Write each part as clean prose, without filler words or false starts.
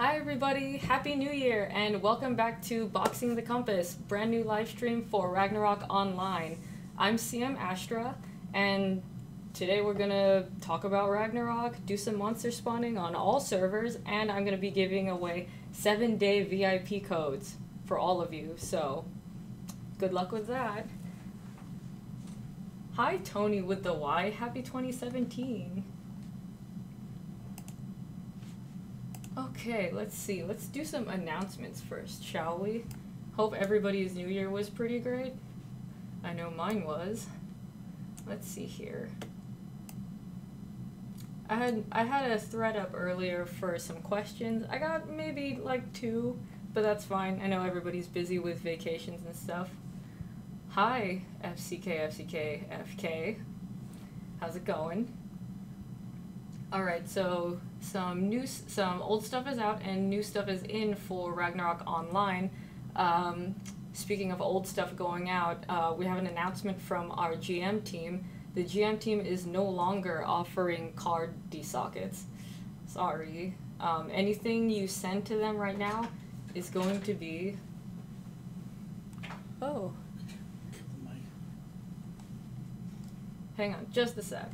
Hi everybody, Happy New Year, and welcome back to Boxing the Compass, brand new live stream for Ragnarok Online. I'm CM Astra, and today we're gonna talk about Ragnarok, do some monster spawning on all servers, and I'm gonna be giving away 7-day VIP codes for all of you, so good luck with that. Hi Tony with the Y, happy 2017. Okay, let's see. Let's do some announcements first, shall we? Hope everybody's New Year was pretty great. I know mine was. Let's see here. I had a thread up earlier for some questions. I got maybe like 2, but that's fine. I know everybody's busy with vacations and stuff. Hi, FK. How's it going? Alright, so some old stuff is out and new stuff is in for Ragnarok Online. Speaking of old stuff going out, we have an announcement from our GM team. The GM team is no longer offering card desockets. Sorry. Anything you send to them right now is going to be... Oh. Hang on, just a sec.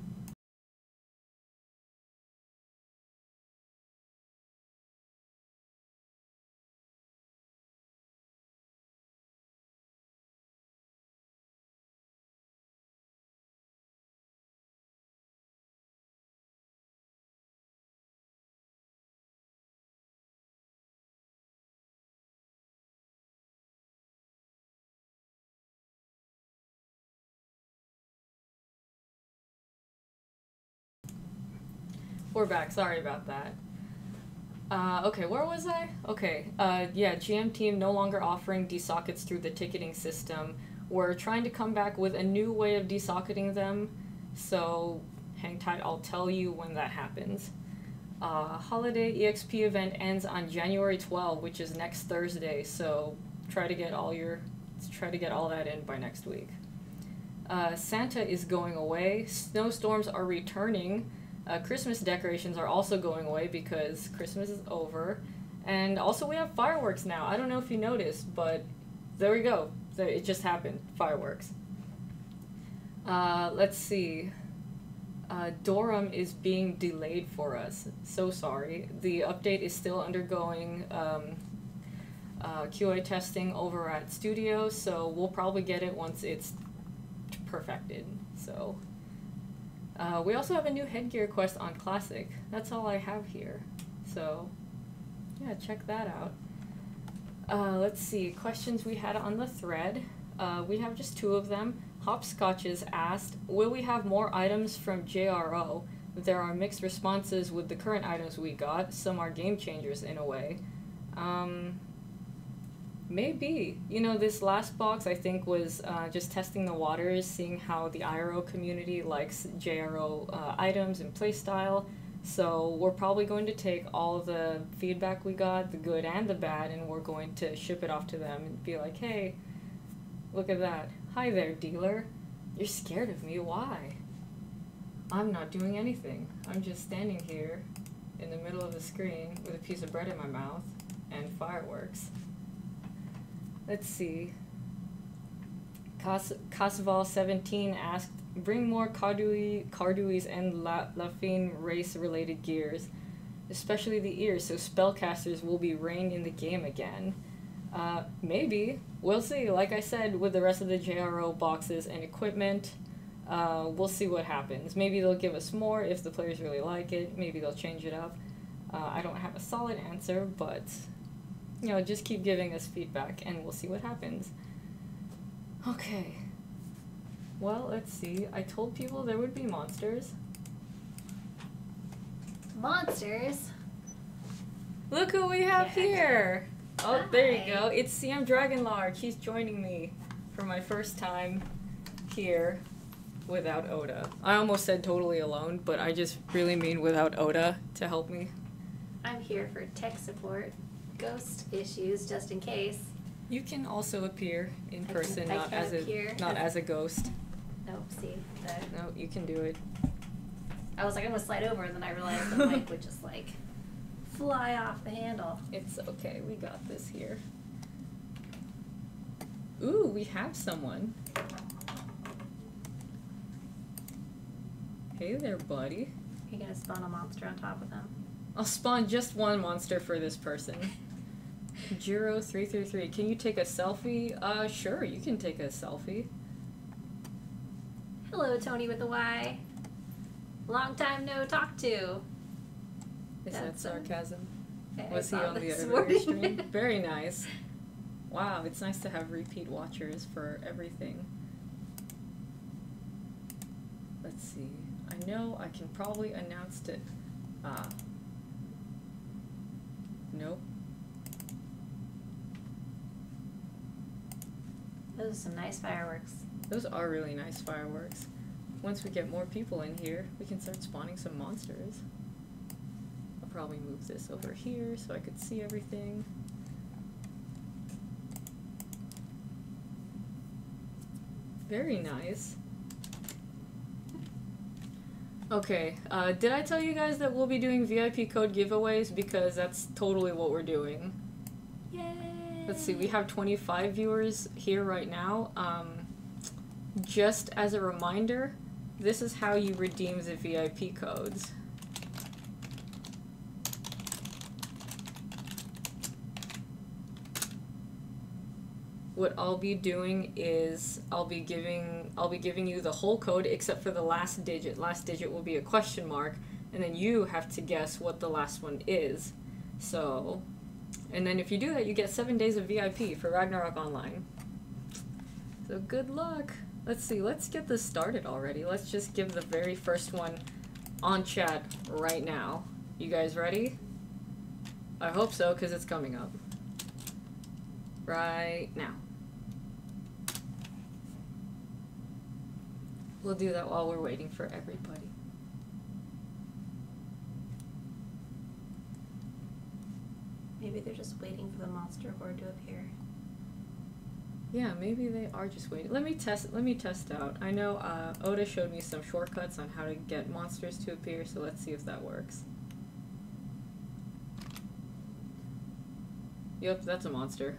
We're back, sorry about that. Okay, where was I? Okay, yeah, GM team no longer offering desockets through the ticketing system. We're trying to come back with a new way of desocketing them, so hang tight, I'll tell you when that happens. Holiday EXP event ends on January 12, which is next Thursday, so try to get all that in by next week. Santa is going away, snowstorms are returning. Christmas decorations are also going away because Christmas is over. And also we have fireworks now. I don't know if you noticed, but there we go. It just happened. Fireworks. Let's see. Dorum is being delayed for us. So sorry. The update is still undergoing QA testing over at Studio, so we'll probably get it once it's perfected. So... we also have a new headgear quest on Classic. That's all I have here. So, yeah, check that out. Let's see, questions we had on the thread. We have just 2 of them. Hopscotches asked, will we have more items from JRO? There are mixed responses with the current items we got. Some are game changers in a way. Maybe. You know, this last box I think was just testing the waters, seeing how the IRO community likes JRO items and playstyle. So we're probably going to take all the feedback we got, the good and the bad, and we're going to ship it off to them and be like, hey, look at that. Hi there, dealer. You're scared of me. Why? I'm not doing anything. I'm just standing here in the middle of the screen with a piece of bread in my mouth and fireworks. Let's see. Kasaval17 asked, bring more Carduis and Lafine race-related gears, especially the ears, so spellcasters will be reigned in the game again. Maybe. We'll see. Like I said, with the rest of the JRO boxes and equipment, we'll see what happens. Maybe they'll give us more if the players really like it. Maybe they'll change it up. I don't have a solid answer, but... you know, just keep giving us feedback and we'll see what happens. Okay. Well, let's see. I told people there would be monsters. Monsters? Look who we have here! Oh, hi. There you go. It's CM Dragonlark. He's joining me for my first time here without Oda. I almost said totally alone, but I just really mean without Oda to help me. I'm here for tech support. Ghost issues, just in case. You can also appear in person, not as a ghost. Nope, see. No, you can do it. I was like, I'm gonna slide over, and then I realized the mic would just like fly off the handle. It's okay, we got this here. Ooh, we have someone. Hey there, buddy. You're gonna spawn a monster on top of them. I'll spawn just one monster for this person. Jiro333, can you take a selfie? Sure, you can take a selfie. Hello, Tony with the Y. Long time no talk to. Is that sarcasm? I Was he saw on the this other morning. stream? Very nice. Wow, it's nice to have repeat watchers for everything. Let's see. I know I can probably announce it. Nope. Those are some nice fireworks. Those are really nice fireworks. Once we get more people in here, we can start spawning some monsters. I'll probably move this over here so I could see everything. Very nice. Okay, did I tell you guys that we'll be doing VIP code giveaways? Because that's totally what we're doing. Yay! Let's see, we have 25 viewers here right now. Just as a reminder, this is how you redeem the VIP codes. What I'll be doing is I'll be giving you the whole code except for the last digit. Last digit will be a question mark, and then you have to guess what the last one is. So, and then if you do that, you get 7 days of VIP for Ragnarok Online. So good luck. Let's see, let's get this started already. Let's just give the very first one on chat right now. You guys ready? I hope so, because it's coming up. Right now. We'll do that while we're waiting for everybody. Maybe they're just waiting for the monster horde to appear. Yeah, maybe they are just waiting. Let me test out. I know Oda showed me some shortcuts on how to get monsters to appear, so let's see if that works. Yep, that's a monster.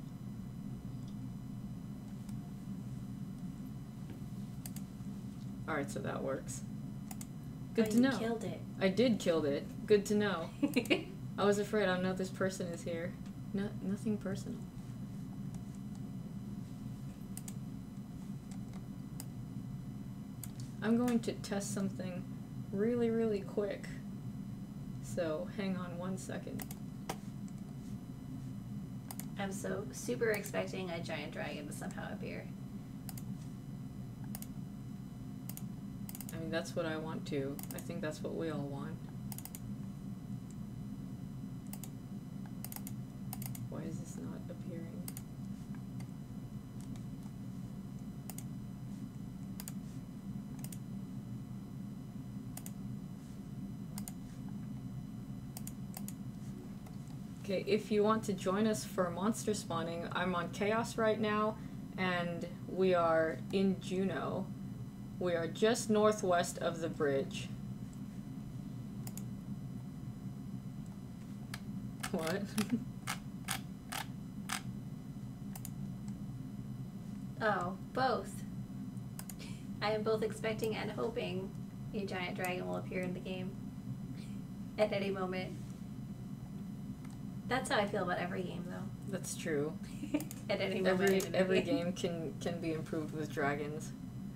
Alright, so that works. Good to know. You killed it. I did kill it. Good to know. I was afraid. I know this person is here. No, nothing personal. I'm going to test something really, really quick. So hang on 1 second. I'm so super expecting a giant dragon to somehow appear. I mean, that's what I want to. I think that's what we all want. Why is this not appearing? Okay, if you want to join us for monster spawning, I'm on Chaos right now, and we are in Juneau. We are just northwest of the bridge. What? Oh, both. I am both expecting and hoping a giant dragon will appear in the game at any moment. That's how I feel about every game, though. That's true. At any moment. Every game can be improved with dragons.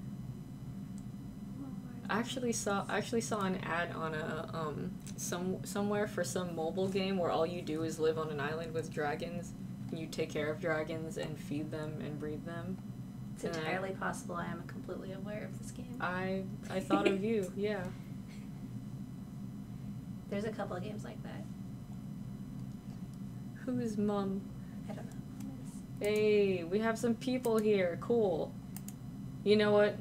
I actually saw an ad on a somewhere for some mobile game where all you do is live on an island with dragons, and you take care of dragons and feed them and breed them. It's entirely possible I am completely aware of this game. I thought of you, yeah. There's a couple of games like that. Who's mom? I don't know. Hey, we have some people here. Cool. You know what?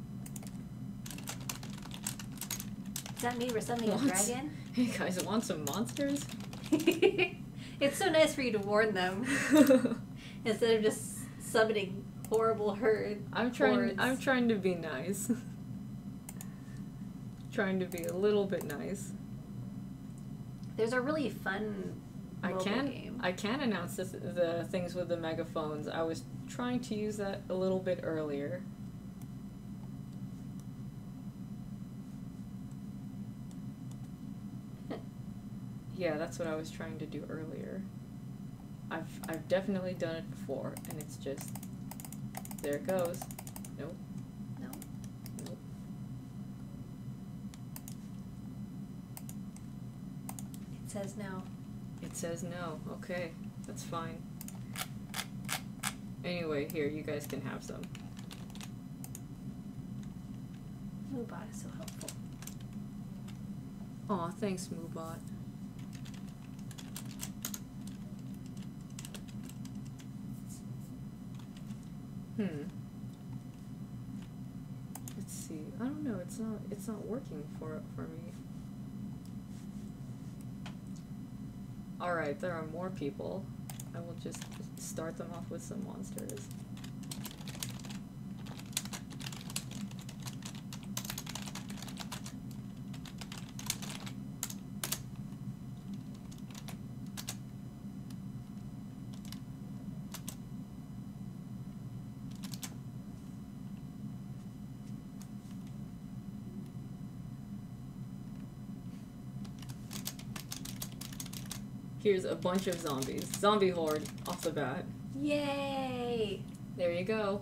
Does that mean we're summoning a dragon? Hey guys, want some monsters? It's so nice for you to warn them instead of just summoning horrible hordes. I'm trying to be nice. Trying to be a little bit nice. There's a really fun mobile game. I can announce the things with the megaphones. I was trying to use that a little bit earlier. Yeah, that's what I was trying to do earlier. I've definitely done it before, and it's just, there it goes. Nope. No. Nope. It says no. It says no. Okay, that's fine. Anyway, here, you guys can have some. Moobot is so helpful. Aw, thanks, Moobot. Let's see. I don't know. It's not working for me. All right, there are more people. I will just start them off with some monsters. Here's a bunch of zombies. Zombie horde off the bat. Yay! There you go.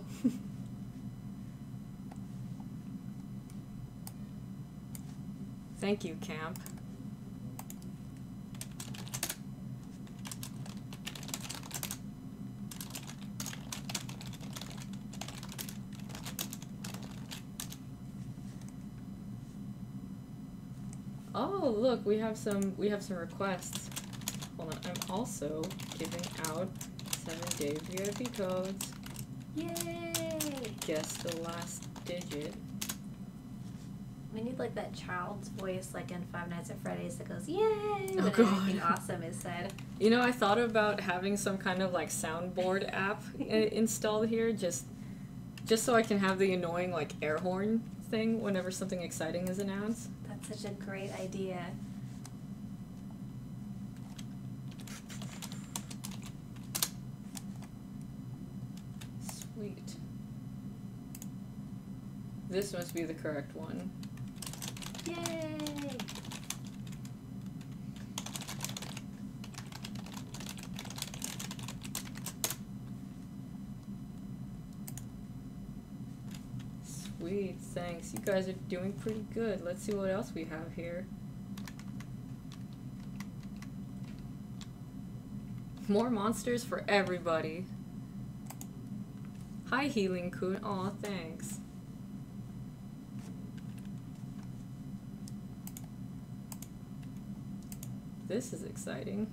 Thank you, camp. Oh, look, we have some requests. Hold on, I'm also giving out 7-day VIP codes. Yay! Guess the last digit. We need like that child's voice like in Five Nights at Freddy's that goes, yay! Oh, when God. anything awesome is said. You know, I thought about having some kind of like soundboard app installed here, just so I can have the annoying like air horn thing whenever something exciting is announced. That's such a great idea. Sweet. This must be the correct one. Yay! Sweet, thanks. You guys are doing pretty good. Let's see what else we have here. More monsters for everybody. Hi, Healing Coon. Aw, thanks. This is exciting.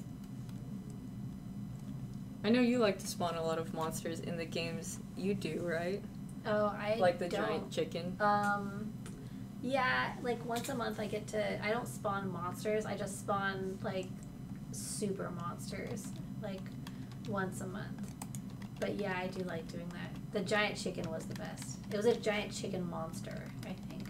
I know you like to spawn a lot of monsters in the games you do, right? Oh, I like the don't. giant chicken. Yeah, like once a month I get to, I don't spawn monsters, I just spawn like super monsters, like once a month. But yeah, I do like doing that. The giant chicken was the best. It was a giant chicken monster, I think.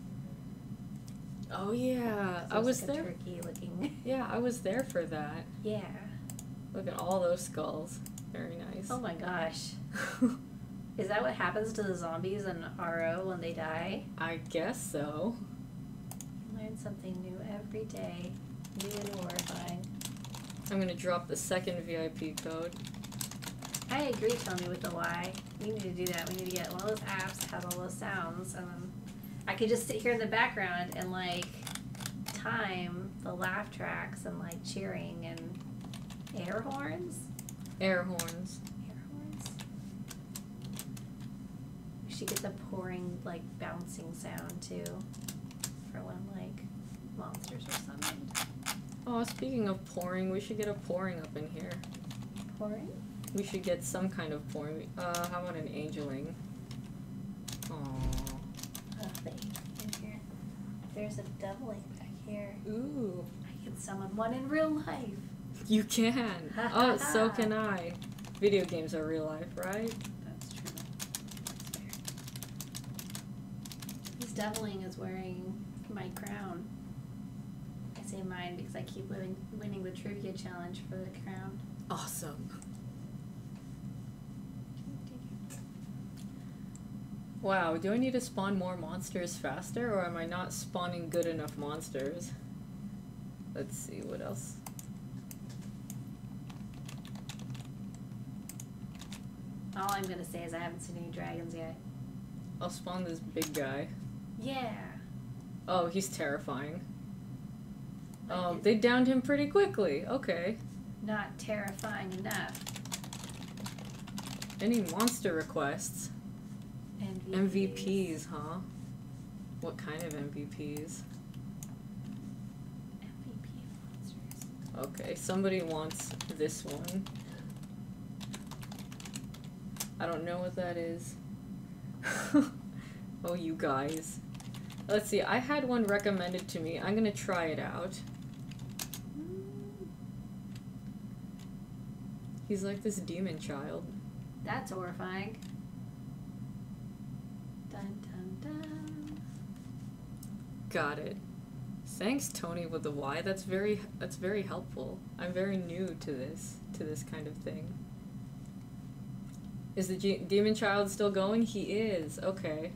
Oh yeah, So I was like there. A turkey looking. Yeah, I was there for that. Yeah. Look at all those skulls. Very nice. Oh my gosh. Is that what happens to the zombies in RO when they die? I guess so. Learn something new every day. New and horrifying. I'm gonna drop the second VIP code. I agree, Tony, with the Y. We need to do that. We need to get one of those apps that has all those sounds, and then I could just sit here in the background and like time the laugh tracks and like cheering and air horns. Air horns. Air horns. We should get the pouring like bouncing sound too, for when like monsters are summoned. Oh, speaking of pouring, we should get a pouring up in here. Pouring? We should get some kind of pouring. How about an angeling? Aww. In here. There's a doubling back here. Ooh. I can summon one in real life. You can. Oh, so can I. Video games are real life, right? That's true. That's fair. This doubling is wearing my crown. Is say mine because I keep winning the trivia challenge for the crown. Awesome. Wow, do I need to spawn more monsters faster, or am I not spawning good enough monsters? Let's see, what else? All I'm gonna say is I haven't seen any dragons yet. I'll spawn this big guy. Yeah. Oh, he's terrifying. Like Oh, they downed him pretty quickly. Okay. Not terrifying enough. Any monster requests? MVPs, huh? What kind of MVPs? MVP monsters. Okay, somebody wants this one. I don't know what that is. Oh, you guys. Let's see, I had one recommended to me. I'm gonna try it out. He's like this demon child. That's horrifying. Dun dun dun. Got it. Thanks, Tony with the Y. That's very helpful. I'm very new to this kind of thing. Is the demon child still going? He is. Okay.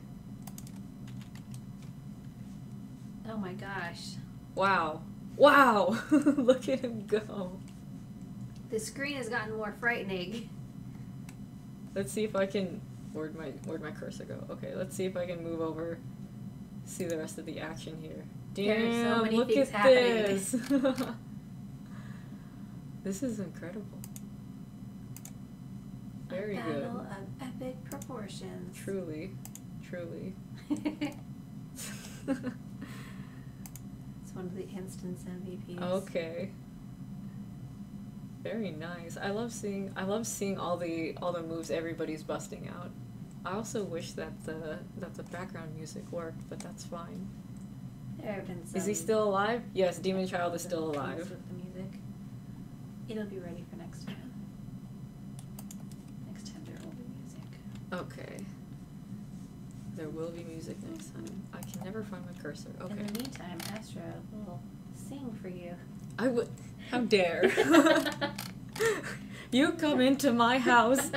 Oh my gosh. Wow. Wow. Look at him go. The screen has gotten more frightening. Let's see if I can. Where'd my cursor go? Okay, let's see if I can move over. See the rest of the action here. Damn! There are so many look things at happening. this. This is incredible. Very A good. battle of epic proportions. Truly, truly. It's one of the instance MVPs. Okay. Very nice. I love seeing all the moves everybody's busting out. I also wish that the background music worked, but that's fine. There have been some. Is he still alive? Yes, Demon Child is still alive. With the music. It'll be ready for next time. Next time there will be music. Okay. There will be music next time. I can never find my cursor. Okay. In the meantime, Astra will sing for you. I would. How dare. You come into my house.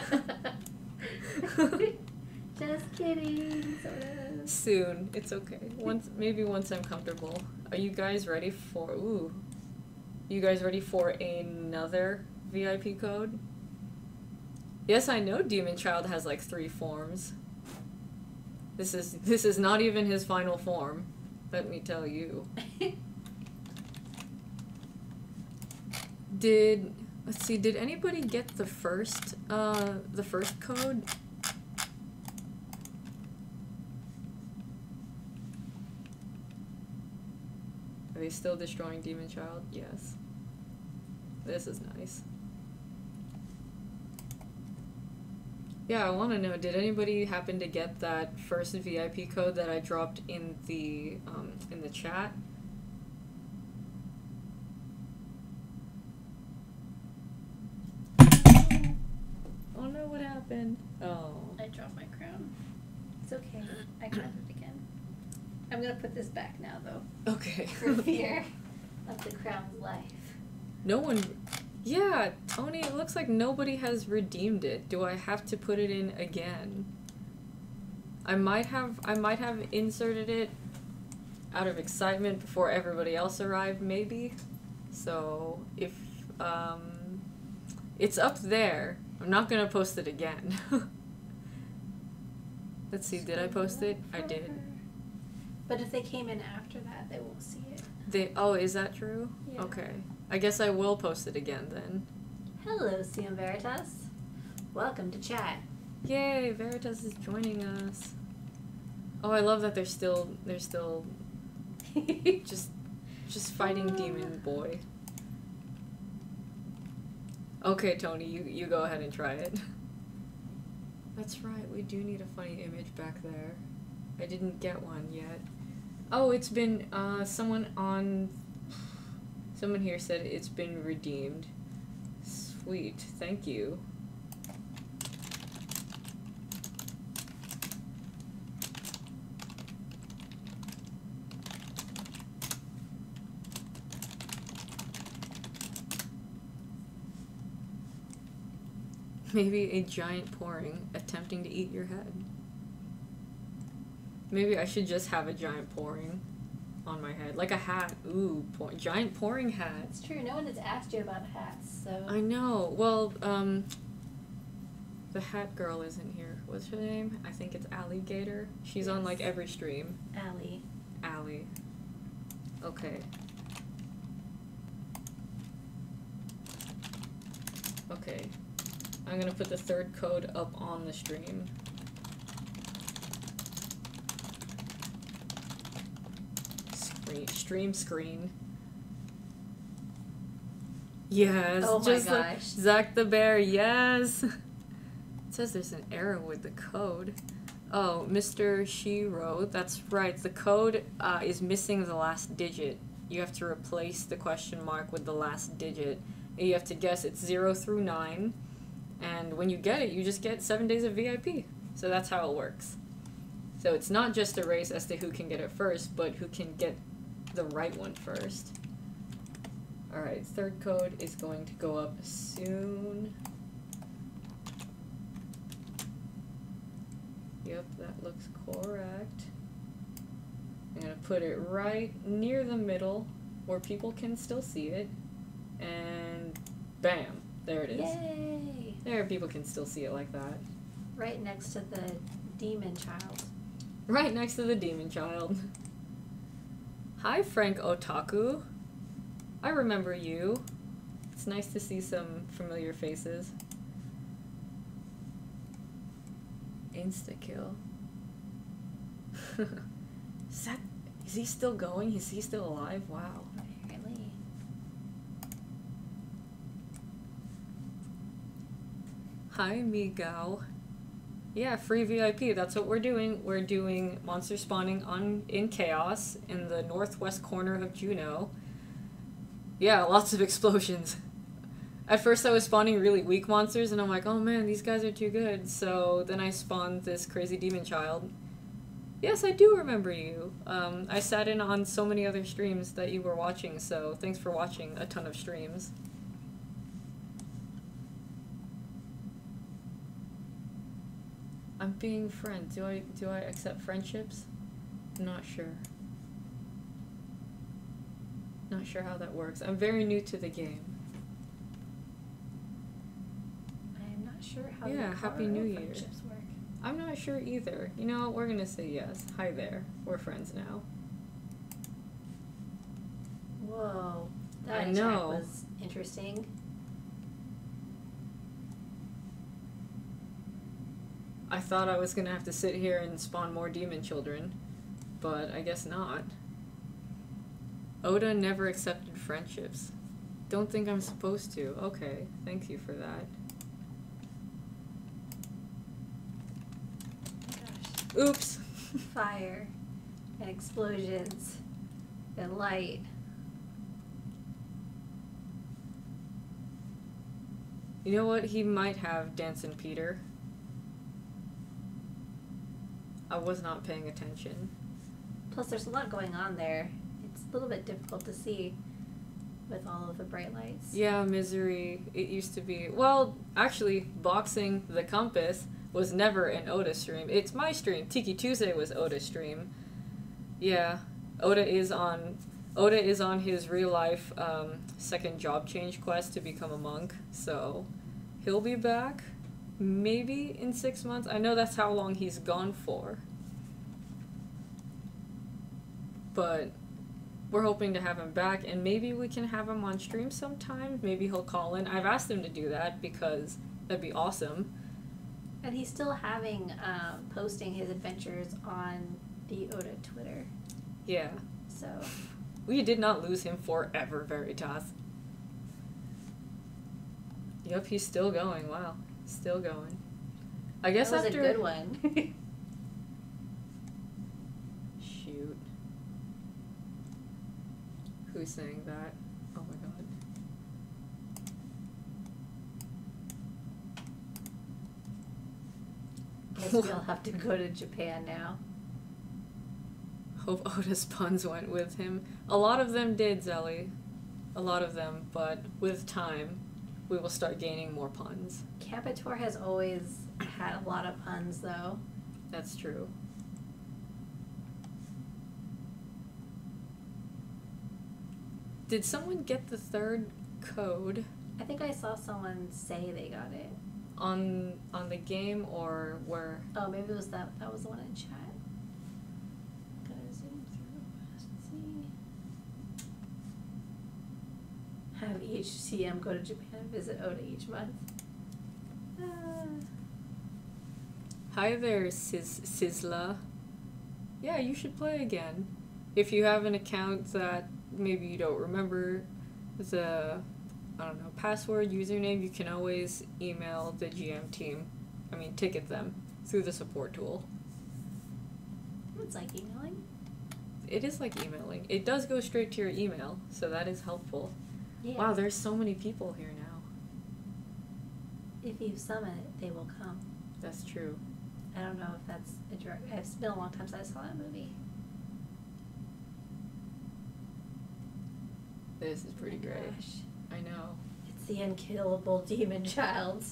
Just kidding, sort of. Soon. It's okay. Maybe once I'm comfortable. Are you guys ready for... Ooh. You guys ready for another VIP code? Yes, I know Demon Child has like 3 forms. This is not even his final form. Let me tell you. Let's see, did anybody get the first code? Are they still destroying Demon Child? Yes. This is nice. Yeah, I want to know, did anybody happen to get that first VIP code that I dropped in the chat? Oh no, what happened? Oh. I dropped my crown. It's okay. I got it again. I'm gonna put this back now, though. Okay. For fear of the crown's life. No one... Yeah, Tony, it looks like nobody has redeemed it. Do I have to put it in again? I might have inserted it out of excitement before everybody else arrived, maybe. So, if, it's up there. I'm not gonna post it again. Let's see, did I post it? I did. But if they came in after that, they won't see it. Oh, is that true? Yeah. Okay. I guess I will post it again then. Hello, CM Veritas. Welcome to chat. Yay, Veritas is joining us. Oh, I love that they're still just fighting Demon Boy. Okay, Tony, you go ahead and try it. That's right, we do need a funny image back there. I didn't get one yet. Oh, it's been, someone here said it's been redeemed. Sweet, thank you. Maybe a giant pouring attempting to eat your head. Maybe I should just have a giant pouring on my head. Like a hat. Ooh, giant pouring hat. It's true. No one has asked you about hats, so... I know. Well, the hat girl isn't here. What's her name? I think it's Alligator. She's on, like, every stream. Allie. Okay. Okay. I'm gonna put the third code up on the stream. Stream screen. Yes. Oh my just gosh. like Zach the Bear, yes. It says there's an error with the code. Oh, Mr. Shiro, that's right. The code is missing the last digit. You have to replace the question mark with the last digit. And you have to guess it's 0 through 9. And when you get it, you just get 7 days of VIP. So that's how it works. So it's not just a race as to who can get it first, but who can get the right one first. Alright, third code is going to go up soon. Yep, that looks correct. I'm going to put it right near the middle where people can still see it. And bam, there it is. Yay! There, people can still see it like that. Right next to the demon child. Right next to the demon child. Hi, Frank Otaku. I remember you. It's nice to see some familiar faces. Insta-kill. Is he still going? Is he still alive? Wow. Apparently. Hi, Migao. Yeah, free VIP. That's what we're doing. We're doing monster spawning in Chaos in the northwest corner of Juneau. Yeah, lots of explosions. At first I was spawning really weak monsters, and I'm like, oh man, these guys are too good. So then I spawned this crazy demon child. Yes, I do remember you. I sat in on so many other streams that you were watching, so thanks for watching a ton of streams. I'm being friends. Do I accept friendships? Not sure. Not sure how that works. I'm very new to the game. I'm not sure how Happy New Year. friendships work. I'm not sure either. You know what? We're gonna say yes. Hi there. We're friends now. Whoa. That I attack know. was interesting. I thought I was gonna have to sit here and spawn more demon children, but I guess not. Oda never accepted friendships. Don't think I'm supposed to. Okay, thank you for that. Gosh. Oops. Fire and explosions and light. You know what? He might have Dancing Peter. I was not paying attention. Plus, there's a lot going on there. It's a little bit difficult to see with all of the bright lights. Yeah, Misery. It used to be. Well, actually, Boxing the Compass was never an Oda stream. It's my stream. Tiki Tuesday was Oda's stream. Yeah, Oda is on his real life second job change quest to become a monk. So he'll be back maybe in 6 months. I know that's how long he's gone for. But we're hoping to have him back, and maybe we can have him on stream sometime. Maybe he'll call in. I've asked him to do that because that'd be awesome. And he's still having, posting his adventures on the Oda Twitter. Yeah. So. We did not lose him forever, Veritas. Yep, he's still going. Wow. Still going. I guess that was after... a good one. Shoot. Who's saying that? Oh my god. Guess we'll have to go to Japan now. Hope Oda's puns went with him. A lot of them did, Zelly. A lot of them, but with time. we will start gaining more puns. Capitor has always had a lot of puns, though. That's true. Did someone get the third code I think I saw someone say they got it. on the game or where? Oh, maybe it was that was the one in chat. Gotta zoom through. Let's see. Have each CM go to Japan and visit Oda each month. Hi there, Sizzla. Yeah, you should play again. If you have an account that maybe you don't remember the, I don't know, password, username, you can always email the GM team. Ticket them through the support tool. It's like emailing. It is like emailing. It does go straight to your email, so that is helpful. Yeah. Wow, there's so many people here now. If you summon it, they will come. That's true. I don't know if that's a direct. It's been a long time since I saw that movie. This is pretty great. Gosh. I know. It's the unkillable demon child.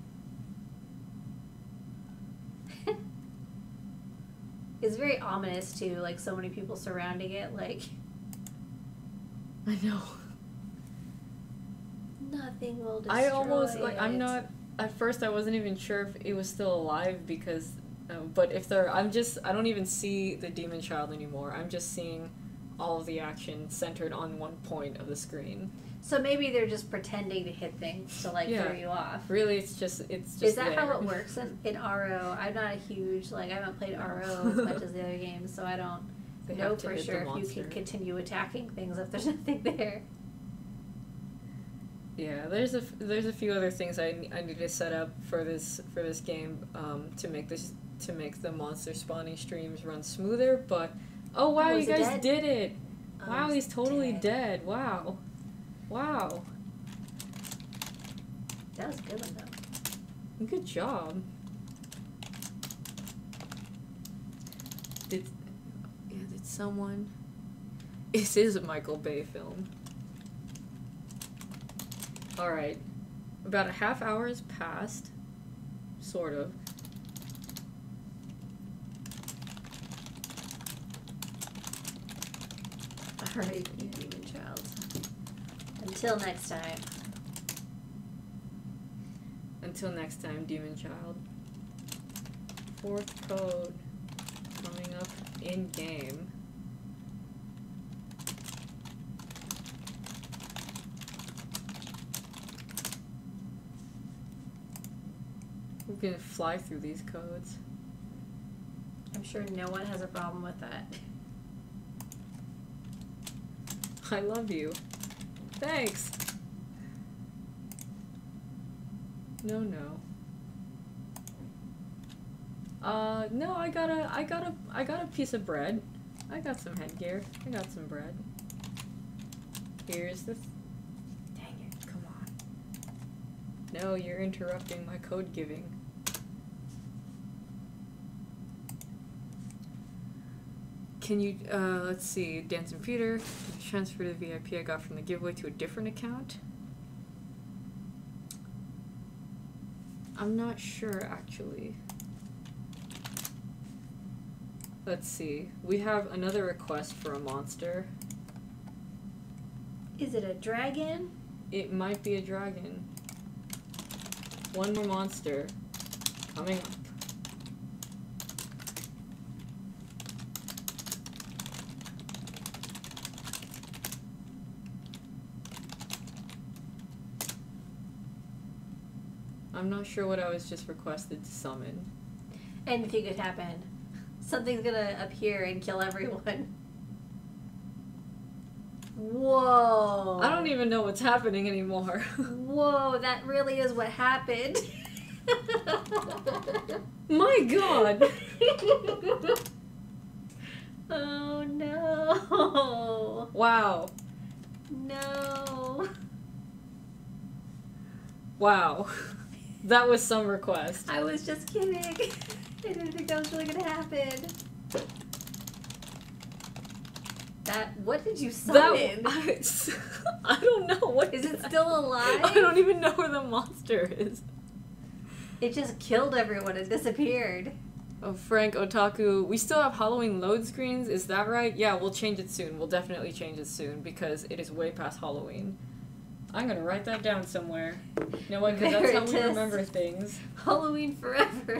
It's very ominous too, like so many people surrounding it, like I know. nothing will destroy I almost, like, it. I'm not, at first I wasn't even sure if it was still alive because, but if they're, I don't even see the demon child anymore. I'm just seeing all of the action centered on one point of the screen. So maybe they're just pretending to hit things to like throw you off. Really, it's just Is that there. how it works in RO? I'm not a huge, I haven't played RO as much as the other games, so I don't They know have to for hit the sure if you monster. can continue attacking things if there's nothing there. Yeah, there's a few other things I need to set up for this game to make the monster spawning streams run smoother. But oh wow, Oh, you is he guys dead? did it! Oh, Wow, he's totally dead. dead. Wow, wow, That was a good one though. good job. Did someone? This is a Michael Bay film. Alright. About a half hour has passed. Sort of. Alright, you demon child. Until next time. Until next time, Demon Child. Fourth code coming up in game. We're gonna fly through these codes. I'm sure no one has a problem with that. I love you. Thanks. No. No, I got a piece of bread. I got some headgear. I got some bread. Here's the dang it, come on. No, you're interrupting my code giving. Can you, let's see, Dance and Peter, transfer the VIP I got from the giveaway to a different account? I'm not sure, actually. Let's see. We have another request for a monster. Is it a dragon? It might be a dragon. One more monster coming up. I'm not sure what I was just requested to summon. Anything could happen. Something's gonna appear and kill everyone. Whoa. I don't even know what's happening anymore. Whoa, that really is what happened. My god! Oh no. Wow. No. Wow. That was some request. I was just kidding. I didn't think that was really gonna happen. What did you summon? I don't know. What is it still alive? I don't even know where the monster is. It just killed everyone. It disappeared. Oh, Frank Otaku, we still have Halloween load screens. Is that right? Yeah, we'll change it soon. We'll definitely change it soon because it is way past Halloween. I'm gonna write that down somewhere. You know what? Because that's how we remember things. Halloween forever.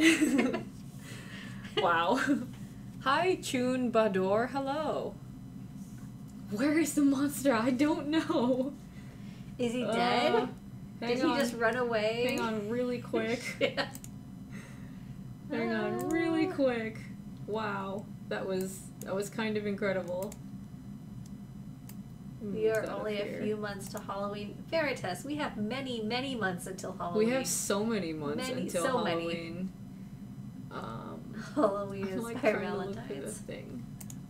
Wow. Hi, Chun Bador. Hello. Where is the monster? I don't know. Is he dead? Did he just run away? Hang on really quick. Yeah. Hang on really quick. Wow. That was kind of incredible. We are only a few months to Halloween. Veritas, we have many, many months until Halloween. We have so many months until Halloween. Halloween is like our Valentine's. Thing.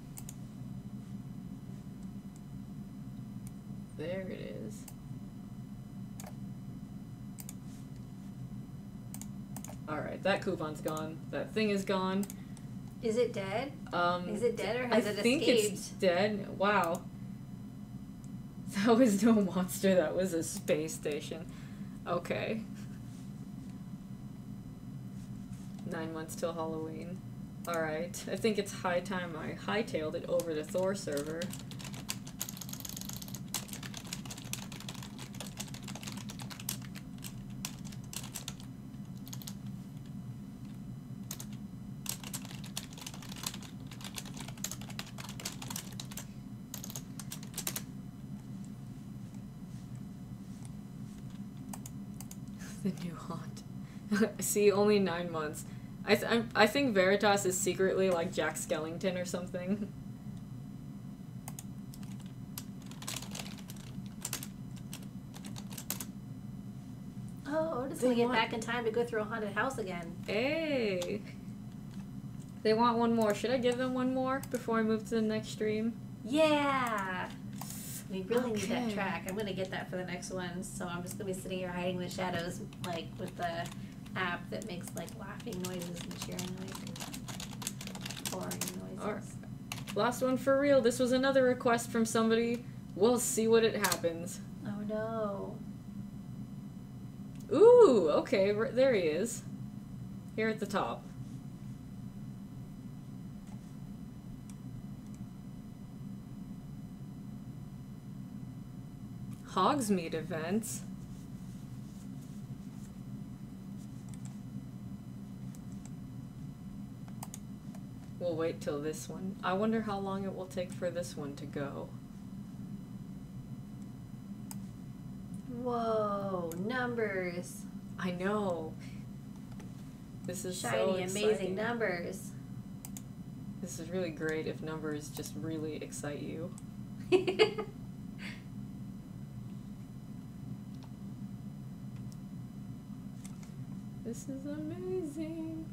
There it is. Alright, that coupon's gone. That thing is gone. Is it dead? Is it dead or has it escaped? I think it's dead. Wow. That was no monster, that was a space station. Okay. 9 months till Halloween. Alright, I think it's high time I hightailed it over to Thor server. The new haunt. See, only 9 months. I think Veritas is secretly like Jack Skellington or something. Oh, just gonna get back in time to go through a haunted house again. Hey! They want one more. Should I give them one more before I move to the next stream? Yeah! We really need that track. I'm gonna get that for the next one, so I'm just gonna be sitting here hiding in the shadows, like, with the app that makes, like, laughing noises and cheering noises. Boring noises. Alright. Last one for real. This was another request from somebody. We'll see what it happens. Oh no. Ooh, okay, there he is. Here at the top. Hogsmeade events. We'll wait till this one. I wonder how long it will take for this one to go. Whoa, numbers. I know. This is shiny, so exciting. amazing numbers. This is really great if numbers just really excite you. This is amazing.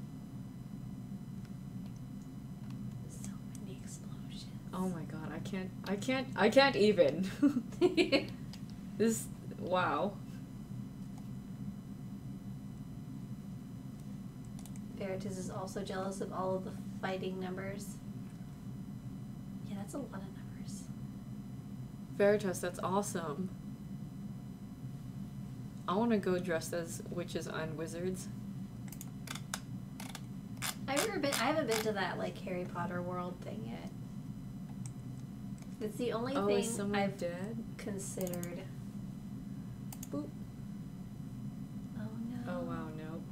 So many explosions. Oh my god, I can't even. This, wow. Veritas is also jealous of all of the fighting numbers. Yeah, that's a lot of numbers. Veritas, that's awesome. I want to go dressed as witches and wizards. I haven't been to that, like, Harry Potter world thing yet. It's the only thing I've considered. Boop. Oh no. Oh wow, no.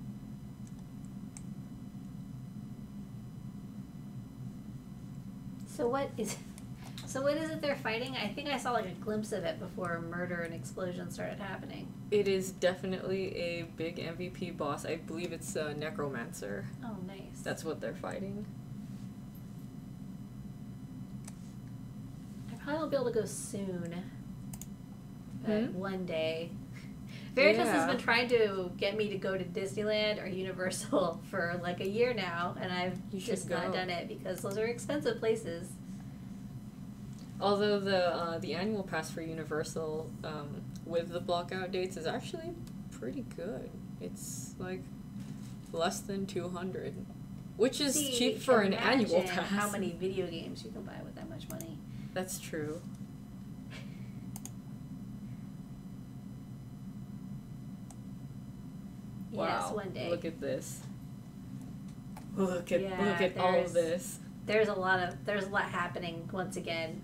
So what is it they're fighting? I think I saw like a glimpse of it before murder and explosions started happening. It is definitely a big MVP boss. I believe it's a necromancer. Oh, nice. That's what they're fighting. I probably won't be able to go soon. But one day. Veritas has been trying to get me to go to Disneyland or Universal for like a year now, and I've just not done it because those are expensive places. Although the annual pass for Universal with the blockout dates is actually pretty good. It's like less than $200, which is cheap for an annual pass. How many video games you can buy with that much money? That's true. Yes, Wow. one day. Look at this. Look at all of this. There's a lot happening once again.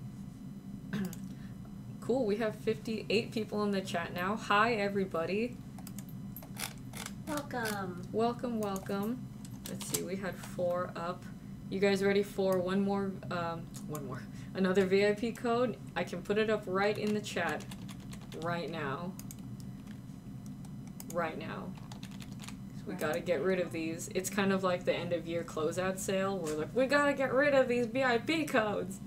Cool, we have 58 people in the chat now. Hi, everybody. Welcome. Welcome, welcome. Let's see, we had 4 up. You guys ready for another VIP code? I can put it up right in the chat right now. Right now. We gotta get rid of these. It's kind of like the end of year closeout sale. We're like, we gotta get rid of these VIP codes.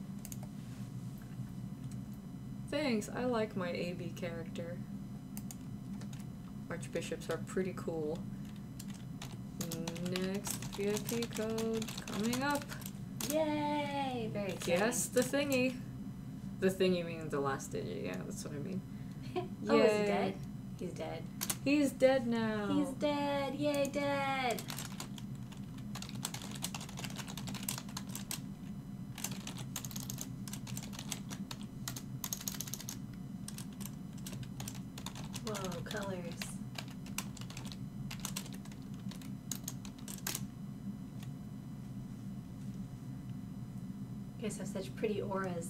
Thanks, I like my AB character. Archbishops are pretty cool. Next VIP code coming up. Yay! Very exciting. Guess the thingy. The thingy means the last digit, yeah, that's what I mean. Oh, is he dead? He's dead. He's dead now. He's dead. Yay, dead. Whoa, colors. You guys have such pretty auras.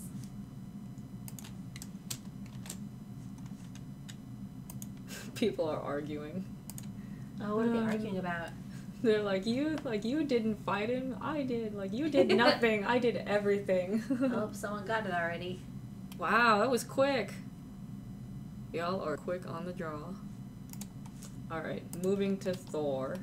People are arguing. Oh, what are they arguing about? They're like, you didn't fight him, I did. Like, you did nothing, I did everything. Oh, someone got it already. Wow, that was quick. Y'all are quick on the draw. Alright, moving to Thor.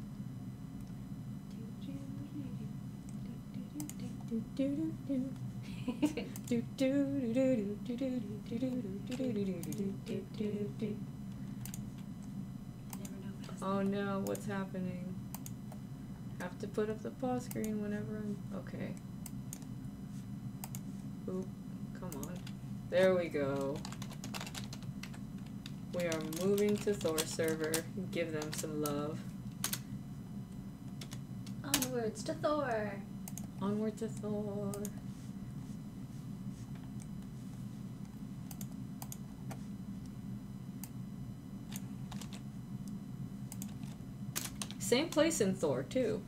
Oh no, what's happening? Have to put up the pause screen whenever I'm... Okay. Oop, come on. There we go. We are moving to Thor server. Give them some love. Onwards to Thor. Onward to Thor. Same place in Thor, too.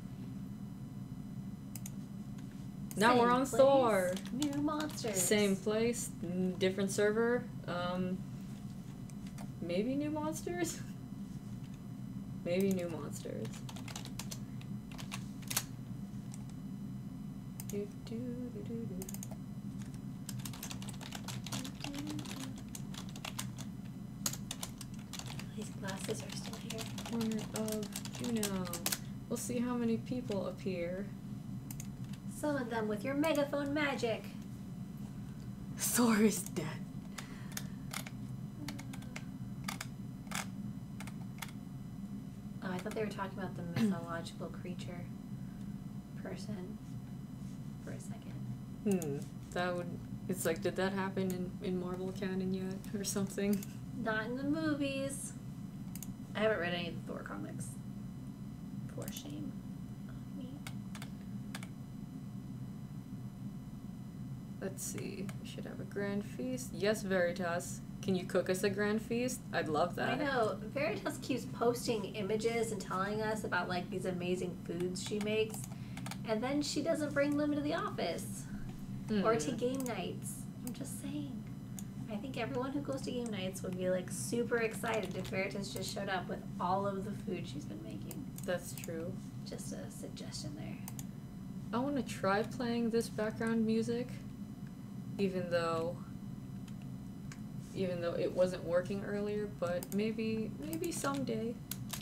Now we're on Thor. New monsters. Same place, different server. Maybe new monsters? Maybe new monsters. These glasses are still here. Corner of Juno. We'll see how many people appear. Summon them with your megaphone magic. Thor is dead. Oh, I thought they were talking about the mythological creature person for a second. That would... It's like, did that happen in Marvel canon yet? Or something? Not in the movies. I haven't read any of the Thor comics. For shame on me. Let's see. We should have a grand feast. Yes, Veritas. Can you cook us a grand feast? I'd love that. I know. Veritas keeps posting images and telling us about like these amazing foods she makes, and then she doesn't bring them to the office or to game nights. I'm just saying. I think everyone who goes to game nights would be like super excited if Veritas just showed up with all of the food she's been making. That's true. Just a suggestion there. I want to try playing this background music, even though it wasn't working earlier, but maybe someday.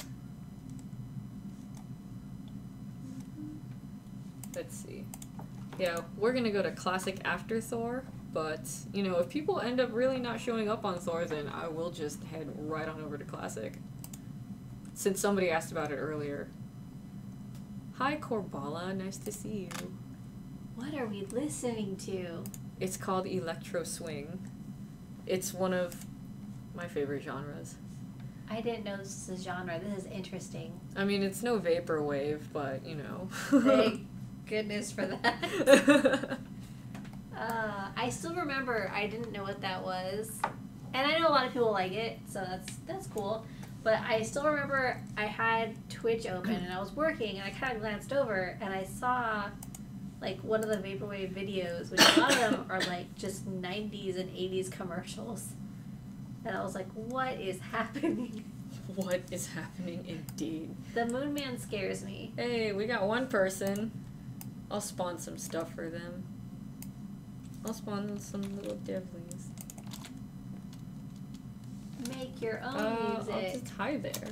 Let's see. Yeah, we're gonna go to Classic after Thor, but, you know, if people end up really not showing up on Thor, then I will just head right on over to Classic. Since somebody asked about it earlier. Hi, Corbala, nice to see you. What are we listening to? It's called Electro Swing. It's one of my favorite genres. I didn't know this is a genre. This is interesting. I mean, it's no vaporwave, but, you know. Thank goodness for that. I still remember I didn't know what that was. And I know a lot of people like it, so that's cool. But I still remember I had Twitch open and I was working and I kind of glanced over and I saw like one of the Vaporwave videos, which a lot of them are like just 90s and 80s commercials. And I was like, what is happening? What is happening indeed? The Moon Man scares me. Hey, we got one person. I'll spawn some stuff for them. I'll spawn some little devlings. Make your own music. I'll just hide there.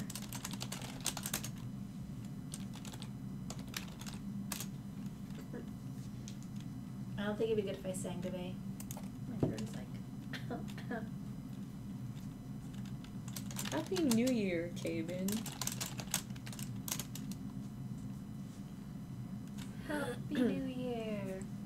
I don't think it'd be good if I sang today. My throat is like... Happy New Year, Cabin. Happy New Year.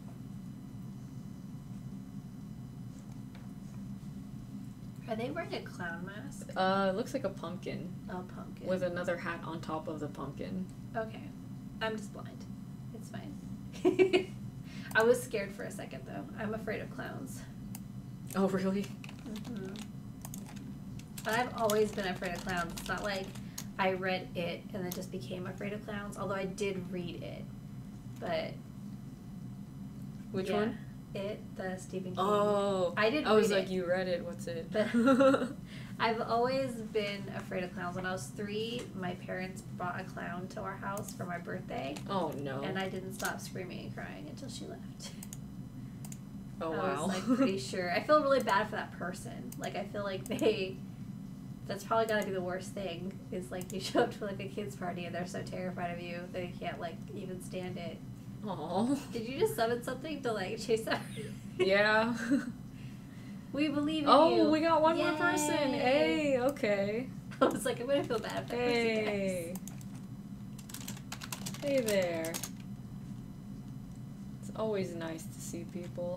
Are they wearing a clown mask? It looks like a pumpkin. Oh, pumpkin. With another hat on top of the pumpkin. Okay. I'm just blind. It's fine. I was scared for a second, though. I'm afraid of clowns. Oh, really? Mm-hmm. But I've always been afraid of clowns. It's not like I read it and then just became afraid of clowns, although I did read it. But... Which yeah. one? It, the Stephen King. Oh. I did I was read like, it. you read it. What's it? I've always been afraid of clowns. When I was 3, my parents brought a clown to our house for my birthday. Oh, no. And I didn't stop screaming and crying until she left. Oh, wow. I was like pretty sure. I feel really bad for that person. Like I feel like that's probably gotta be the worst thing. Is like you show up to like a kid's party and they're so terrified of you that you can't like even stand it. Aww. Did you just summon something to like chase that? Yeah. We believe in you. Oh, we got one Yay. more person. Hey, okay. I was like, I'm gonna feel bad if that Hey. Hey there. It's always nice to see people.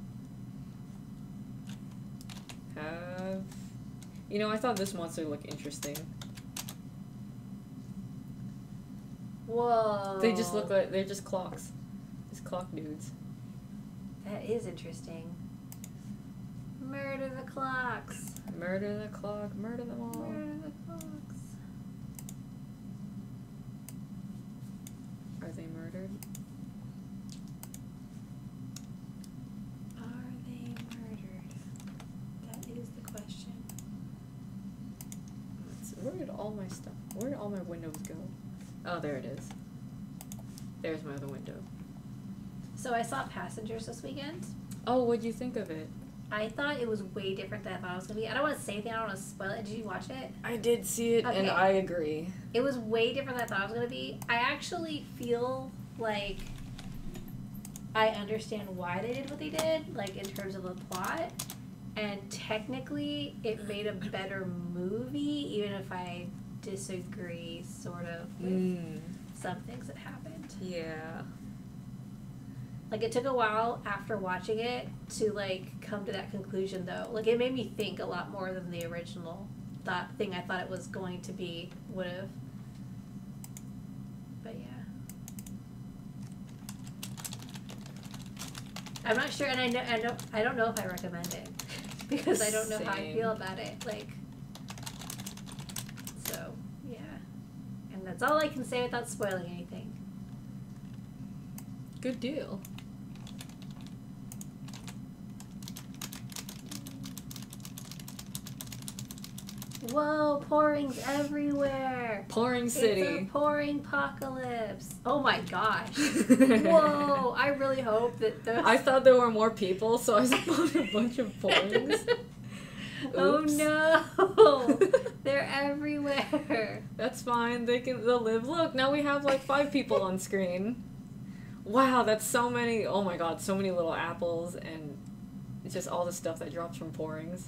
You know, I thought this monster looked interesting. Whoa. They just look like, they're just clocks. Just clock dudes. That is interesting. Murder the clocks. Murder the clock, murder them all. Murder the clocks. Are they murdered? Are they murdered? That is the question. Where did all my stuff, where did all my windows go? Oh, there it is. There's my other window. So I saw Passengers this weekend. Oh, what'd you think of it? I thought it was way different than I thought it was going to be. I don't want to say anything. I don't want to spoil it. Did you watch it? I did see it, Okay. and I agree. It was way different than I thought it was going to be. I actually feel like I understand why they did what they did, like in terms of the plot. And technically, it made a better movie, even if I disagree sort of with some things that happened. Yeah. Like, it took a while after watching it to, like, come to that conclusion, though. Like, it made me think a lot more than the original thing I thought it was going to be would have. But, yeah. I'm not sure, and I don't know if I recommend it. Because I don't know how I feel about it. Like, so, yeah. And that's all I can say without spoiling anything. Good deal. Whoa, pourings everywhere. Pouring City. It's a pouring apocalypse. Oh my gosh. Whoa, I really hope that those... I thought there were more people, so I spawned a bunch of pourings. Oh no. They're everywhere. That's fine. They'll live. Look, now we have like 5 people on screen. Wow, that's so many. Oh my god, so many little apples, and it's just all the stuff that drops from pourings.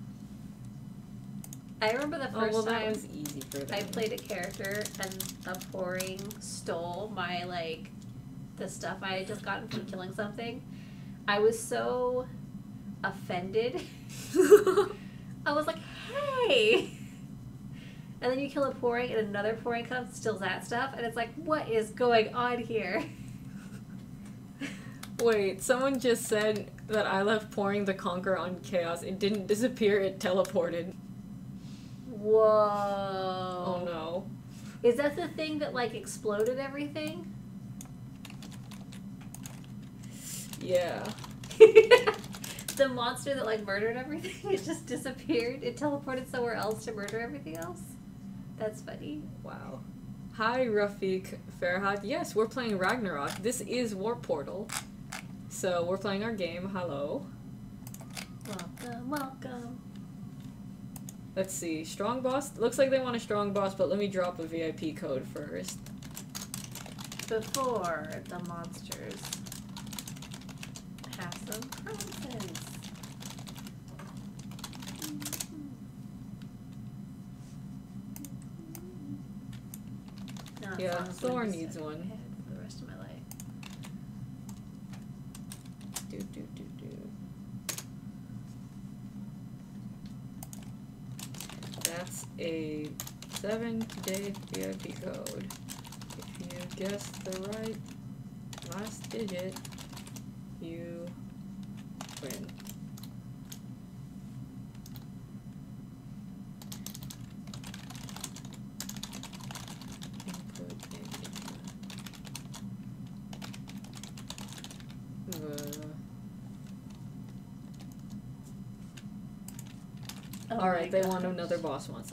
I remember the first that time was easy for them. I played a character and a pouring stole my, like, the stuff I had just gotten from killing something. I was so offended. I was like, hey! And then you kill a pouring and another pouring comes, steals that stuff, and it's like, what is going on here? Wait, someone just said that I left pouring the conquer on chaos. It didn't disappear, it teleported. Whoa. Oh no. Is that the thing that, like, exploded everything? Yeah. The monster that, like, murdered everything? It just disappeared? It teleported somewhere else to murder everything else? That's funny. Wow. Hi, Rafiq Farhad. Yes, we're playing Ragnarok. This is Warp Portal. So, we're playing our game. Hello. Welcome, welcome. Let's see. Strong boss? Looks like they want a strong boss, but let me drop a VIP code first. Before the monsters have some prizes. No, Yeah, song's Thor gonna be needs stuck in one. my head for the rest of my life. That's a 7-day VIP code. If you guess the right last digit, you win. Oh Alright, my they want gosh. another boss monster.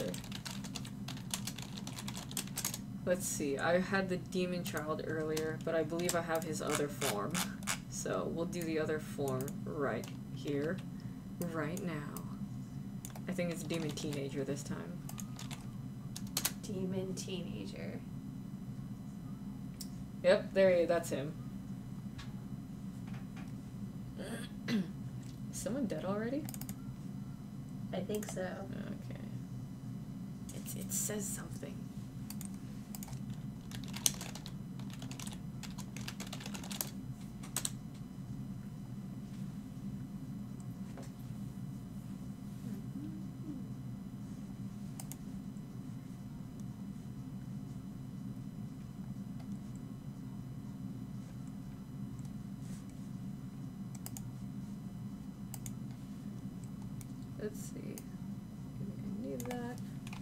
Let's see, I had the demon child earlier, but I believe I have his other form. So we'll do the other form right here, right now. I think it's demon teenager this time. Demon teenager. Yep, that's him. Is someone dead already? I think so. Okay. It says something. Let's see. I need that.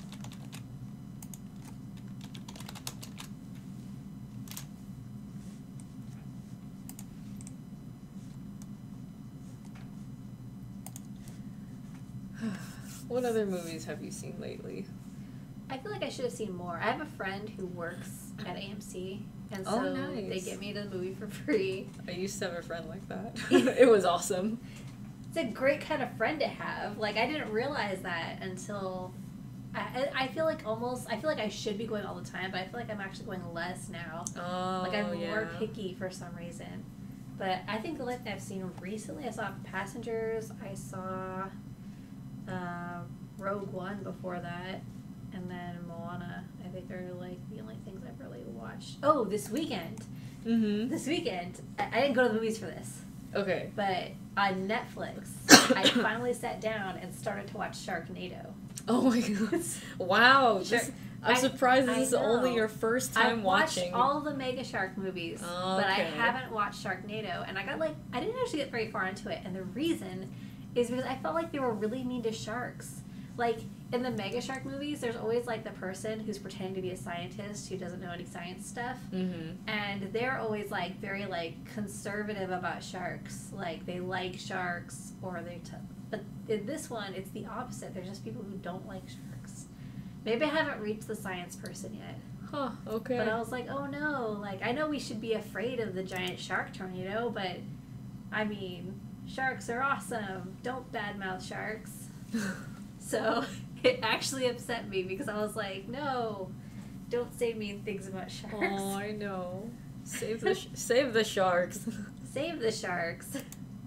What other movies have you seen lately? I feel like I should have seen more. I have a friend who works at AMC, and so nice. they get me to the movie for free. I used to have a friend like that. It was awesome. It's a great kind of friend to have. Like, I didn't realize that until I feel like I should be going all the time, but I feel like I'm actually going less now. Oh, Like, I'm yeah. more picky for some reason. But I think the last thing I've seen recently, I saw Passengers, I saw Rogue One before that, and then Moana. I think are like the only things I've really watched. Oh, this weekend. Mm-hmm. This weekend, I didn't go to the movies for this, Okay. but on Netflix, I finally sat down and started to watch Sharknado. Oh my god. Wow. Sure. I'm surprised this I is only know. your first time I've watching. watched all the Mega Shark movies, but I Okay. haven't watched Sharknado, and I didn't actually get very far into it, and the reason is because I felt like they were really mean to sharks. Like, in the Mega Shark movies, there's always, like, the person who's pretending to be a scientist who doesn't know any science stuff, and they're always, like, very, like, conservative about sharks. Like, they like sharks, or but in this one, it's the opposite. There's just people who don't like sharks. Maybe I haven't reached the science person yet. Huh, okay. But I was like, oh no, like, I know we should be afraid of the giant shark tornado, but, I mean, sharks are awesome. Don't badmouth sharks. So, it actually upset me because I was like, no, don't say mean things about sharks. Oh, I know. Save the save the sharks. Save the sharks.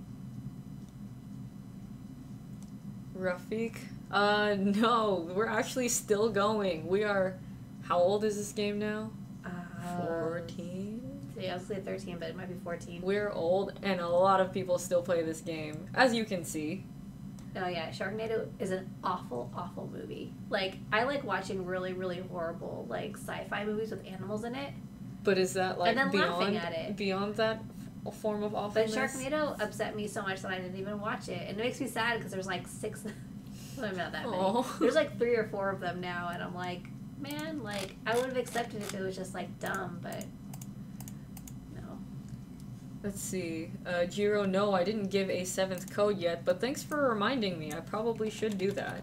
Rafiq? No, we're actually still going. We are. How old is this game now? 14? Yeah, I was going to say 13, but it might be 14. We're old, and a lot of people still play this game, as you can see. Oh yeah, Sharknado is an awful, awful movie. Like, I like watching really, really horrible, like, sci-fi movies with animals in it. But is that, like, And then laughing beyond at it. beyond that a form of But awfulness. Sharknado upset me so much that I didn't even watch it. And it makes me sad because there's like 6... well, not that many. There's like 3 or 4 of them now, and I'm like, man, like, I would have accepted if it was just like dumb, but no. Let's see. Jiro, no, I didn't give a 7th code yet, but thanks for reminding me. I probably should do that.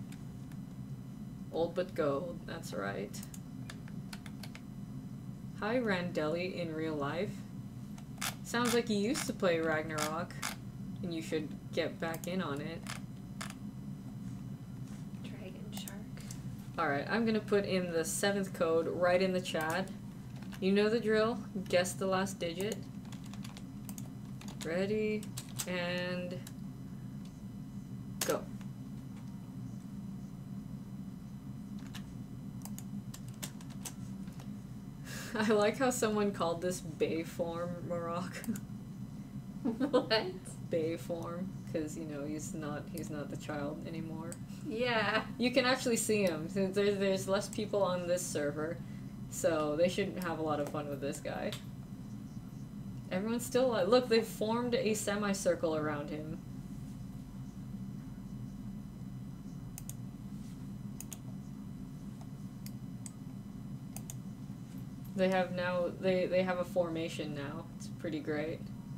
Old but gold, that's right. Hi, Randelli in real life. Sounds like you used to play Ragnarok, and you should get back in on it. Dragon Shark. Alright, I'm gonna put in the 7th code right in the chat. You know the drill. Guess the last digit. Ready, and go. I like how someone called this Bay form Marok. What? Bay form, because you know he's not the child anymore. Yeah. You can actually see him. There's less people on this server, so they shouldn't have a lot of fun with this guy. Everyone's still like, look, they've formed a semicircle around him. They have now, they have a formation now. It's pretty great.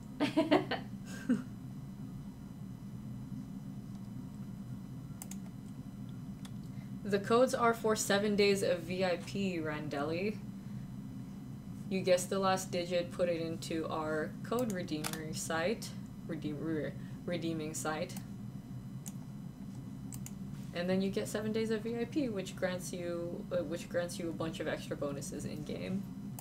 The codes are for 7 days of VIP, Randelli. You guessed the last digit, put it into our code redeemer site, redeeming site. And then you get 7 days of VIP, which grants you a bunch of extra bonuses in game.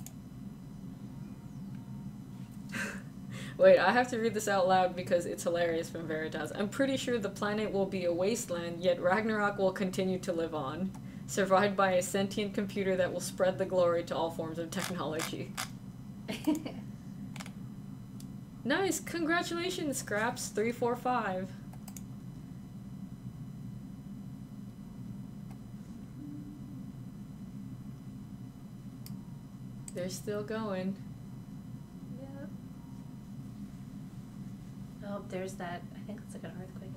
Wait, I have to read this out loud because it's hilarious from Veritas. I'm pretty sure the planet will be a wasteland, yet Ragnarok will continue to live on, survived by a sentient computer that will spread the glory to all forms of technology. Nice! Congratulations, Scraps345. They're still going. Yep. Oh, there's that. I think it's like an earthquake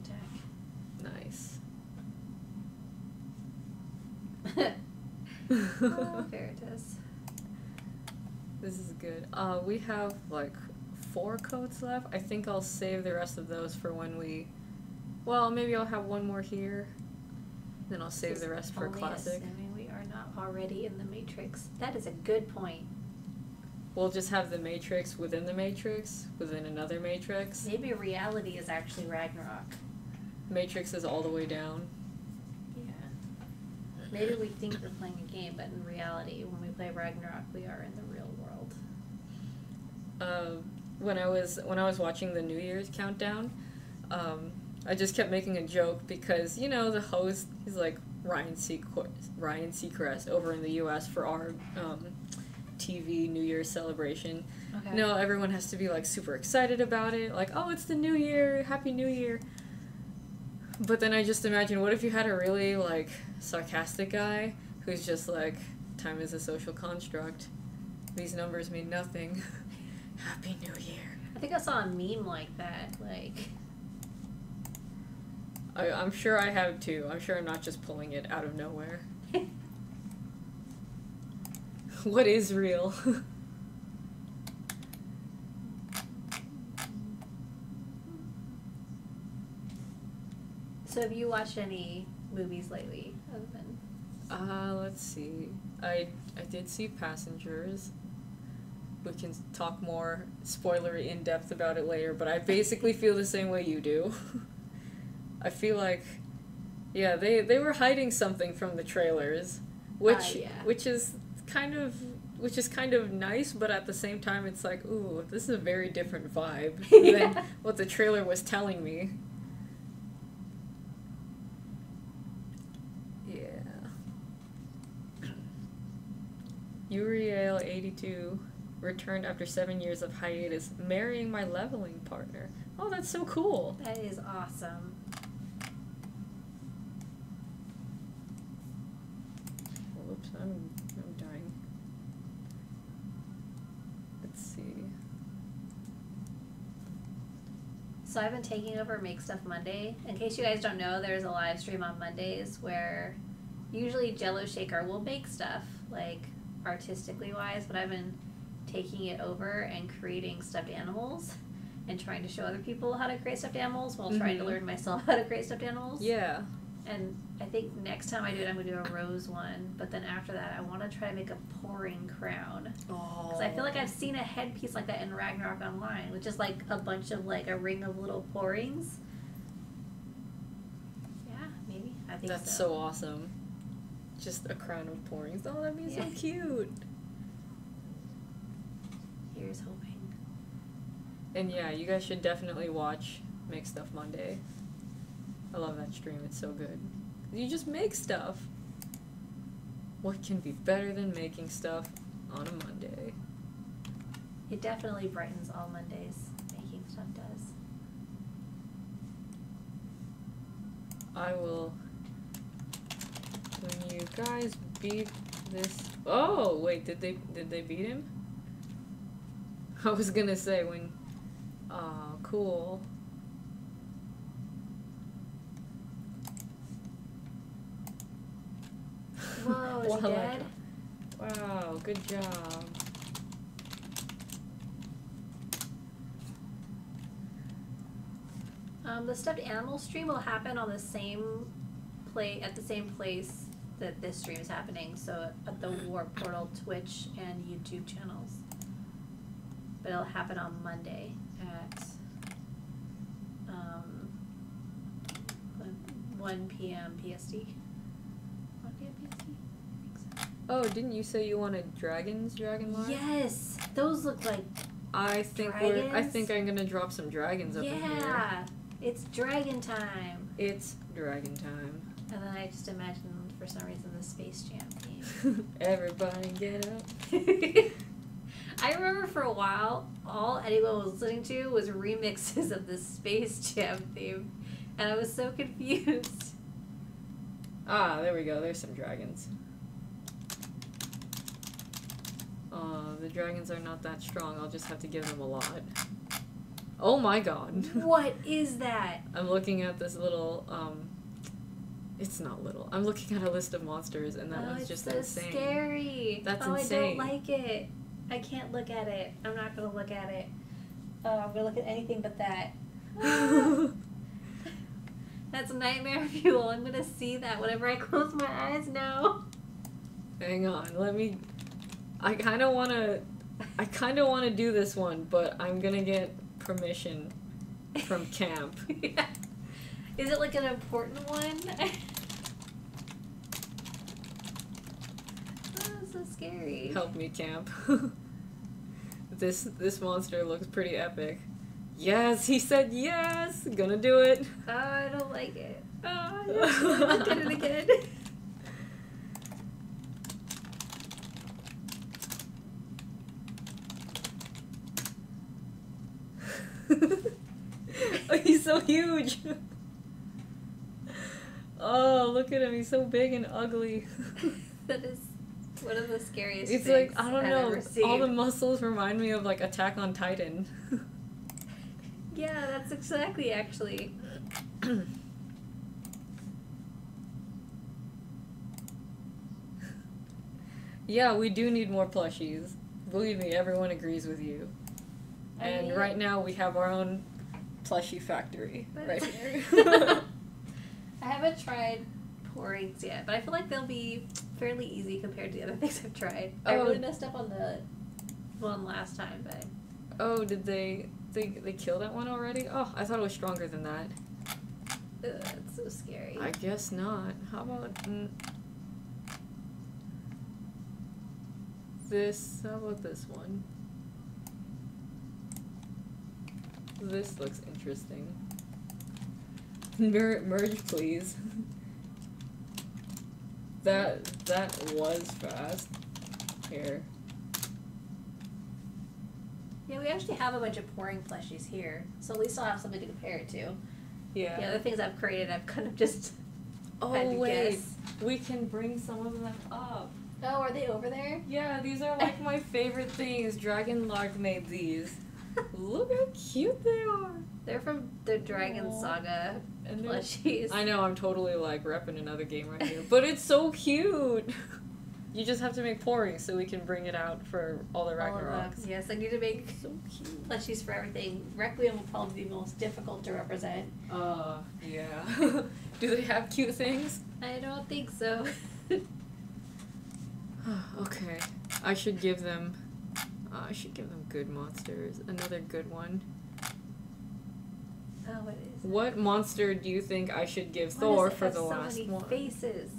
attack. Nice. Oh, Veritas. This is good. We have like 4 codes left. I think I'll save the rest of those for when we... Well, maybe I'll have one more here. Then I'll save the rest for Classic. Assuming we are not already in the Matrix. That is a good point. We'll just have the Matrix within the Matrix, within another Matrix. Maybe reality is actually Ragnarok. Matrix is all the way down. Yeah. Maybe we think we're playing a game, but in reality, when we play Ragnarok, we are in the real world. When I was watching the New Year's countdown, I just kept making a joke because, you know, the host, he's like Ryan Seacrest over in the US for our TV New Year's celebration. Okay. No, everyone has to be like super excited about it, like, oh, it's the New Year, Happy New Year. But then I just imagine, what if you had a really like sarcastic guy who's just like, time is a social construct. These numbers mean nothing. Happy New Year. I think I saw a meme like that, like... I'm sure I have too. I'm sure I'm not just pulling it out of nowhere. What is real? So have you watched any movies lately, other than... Let's see. I did see Passengers. We can talk more spoilery in depth about it later, but I basically feel the same way you do. I feel like, yeah, they were hiding something from the trailers, which is kind of nice, but at the same time it's like, ooh, this is a very different vibe than what the trailer was telling me. Yeah. Uriel82 returned after 7 years of hiatus, marrying my leveling partner. Oh, that's so cool. That is awesome. Whoops, I'm dying. Let's see. So I've been taking over Make Stuff Monday. In case you guys don't know, there's a live stream on Mondays where usually Jello Shaker will make stuff, like artistically wise, but I've been taking it over and creating stuffed animals and trying to show other people how to create stuffed animals while trying to learn myself how to create stuffed animals. Yeah. And I think next time I do it, I'm going to do a rose one. But then after that, I want to try to make a pouring crown. Oh. Because I feel like I've seen a headpiece like that in Ragnarok Online, which is like a bunch of like a ring of little pourings. Yeah, maybe. I think That's so awesome. Just a crown of pourings. Oh, that'd be so cute. Here's hoping. And yeah, you guys should definitely watch Make Stuff Monday. I love that stream. It's so good. You just make stuff. What can be better than making stuff on a Monday? It definitely brightens all Mondays. Making stuff does. I will... When you guys beat this... Oh, wait, did they beat him? I was gonna say when... cool. Whoa, is he dead? Wow, good job. The stuffed animal stream will happen on the same at the same place that this stream is happening, so at the Warp Portal Twitch and YouTube channels. But it'll happen on Monday at 1 p.m. PST. 1 p.m. PST? I think so. Oh, didn't you say you wanted dragons, Dragon Lord? Yes! Those look like I think I'm gonna drop some dragons up in here. Yeah! It's dragon time! It's dragon time. And then I just imagined, for some reason, the Space Jam theme. Everybody get up. I remember for a while, all anyone was listening to was remixes of the Space Jam theme. And I was so confused. Ah, there we go. There's some dragons. The dragons are not that strong. I'll just have to give them a lot. Oh my god. What is that? I'm looking at this little, it's not little. I'm looking at a list of monsters, and that one's just so insane. Scary. That's I don't insane. like it. I can't look at it. I'm not going to look at it. I'm going to look at anything but that. That's nightmare fuel. I'm going to see that whenever I close my eyes now. Hang on, I kind of want to do this one, but I'm going to get permission from camp. Yeah. Is it like an important one? Oh, so scary. Help me, camp. This monster looks pretty epic. Yes, he said yes! Gonna do it. Oh, I don't like it. Oh, I did it again. Oh, he's so huge. Oh, look at him. He's so big and ugly. That is one of the scariest It's things like, I don't I've know, ever seen. all the muscles remind me of like Attack on Titan. Yeah, that's exactly actually. Yeah, we do need more plushies. Believe me, everyone agrees with you. And right now we have our own plushie factory right here. I haven't tried pourings yet, but I feel like they'll be fairly easy compared to the other things I've tried. I really messed up on the one last time, but... Oh, did they kill that one already? Oh, I thought it was stronger than that. Ugh, it's so scary. I guess not. How about this? How about this one? This looks interesting. Merge, please. That was fast. Here. Yeah, we actually have a bunch of pouring plushies here, so at least I'll have something to compare it to. Yeah. The other things I've created, I've kind of just Oh had to wait, guess. we can bring some of them up. Oh, are they over there? Yeah, these are like my favorite things. Dragon Lark made these. Look how cute they are. They're from the Dragon Saga And plushies. I know, I'm totally like repping another game right here, but it's so cute. You just have to make pouring so we can bring it out for all the Ragnaroks. Yes, I need to make So cute. plushies for everything. Requiem will probably be the most difficult to represent. Yeah. Do they have cute things? I don't think so. Okay. I should give them good monsters. Another good one. Oh, what is it? What monster do you think I should give Thor for the last one? Faces.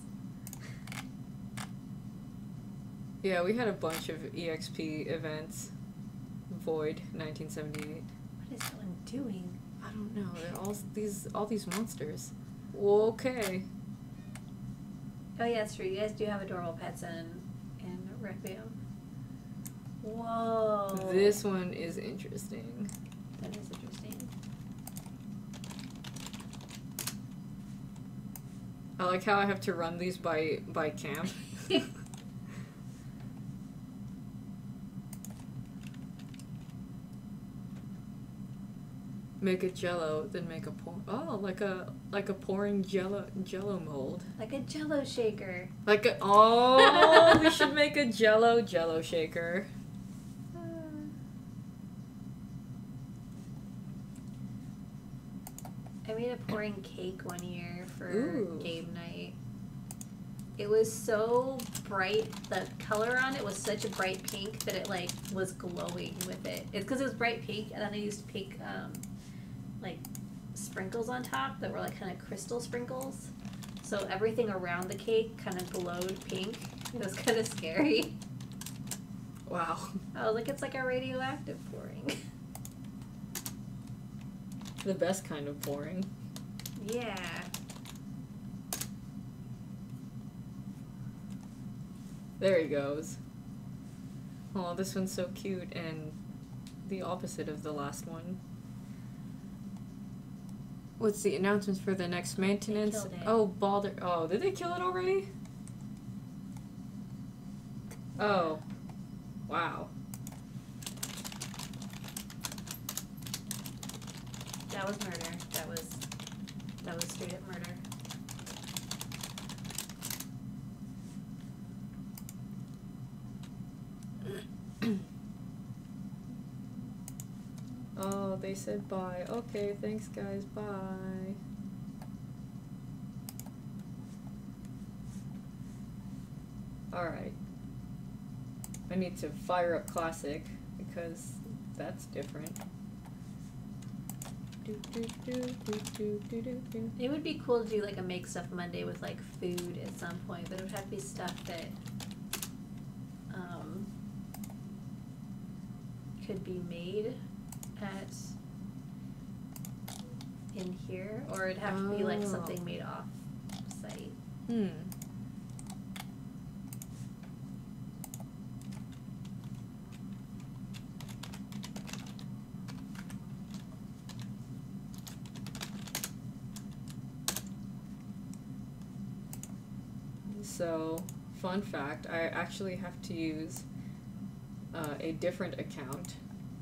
Yeah, we had a bunch of EXP events. Void 1978. What is that one doing? I don't know. They're all these monsters. Okay. Oh yeah, it's true. You guys do have adorable pets in Requiem. Whoa. This one is interesting. That is interesting. I like how I have to run these by camp. Make a jello, then make a like a pouring jello mold. Like a jello shaker. We should make a jello shaker. I made a pouring cake one year for Ooh. game night. It was so bright. The color on it was such a bright pink that it like was glowing with it. It's because it was bright pink, and then I used pink like sprinkles on top that were like kind of crystal sprinkles. So everything around the cake kind of glowed pink. It was kind of scary. Wow. I was like, it's like a radioactive pouring. The best kind of pouring. Yeah. There he goes. Oh, this one's so cute and the opposite of the last one. What's the announcements for the next maintenance? killed it. Oh, Baldur. Oh, did they kill it already? Oh. Wow. That was murder. That was straight up murder. Oh, they said bye. Okay, thanks guys, bye. Alright. I need to fire up Classic, because that's different. It would be cool to do like a make stuff Monday with like food at some point, but it would have to be stuff that could be made at in here, or it'd have to be like something made off site. So, fun fact, I actually have to use a different account.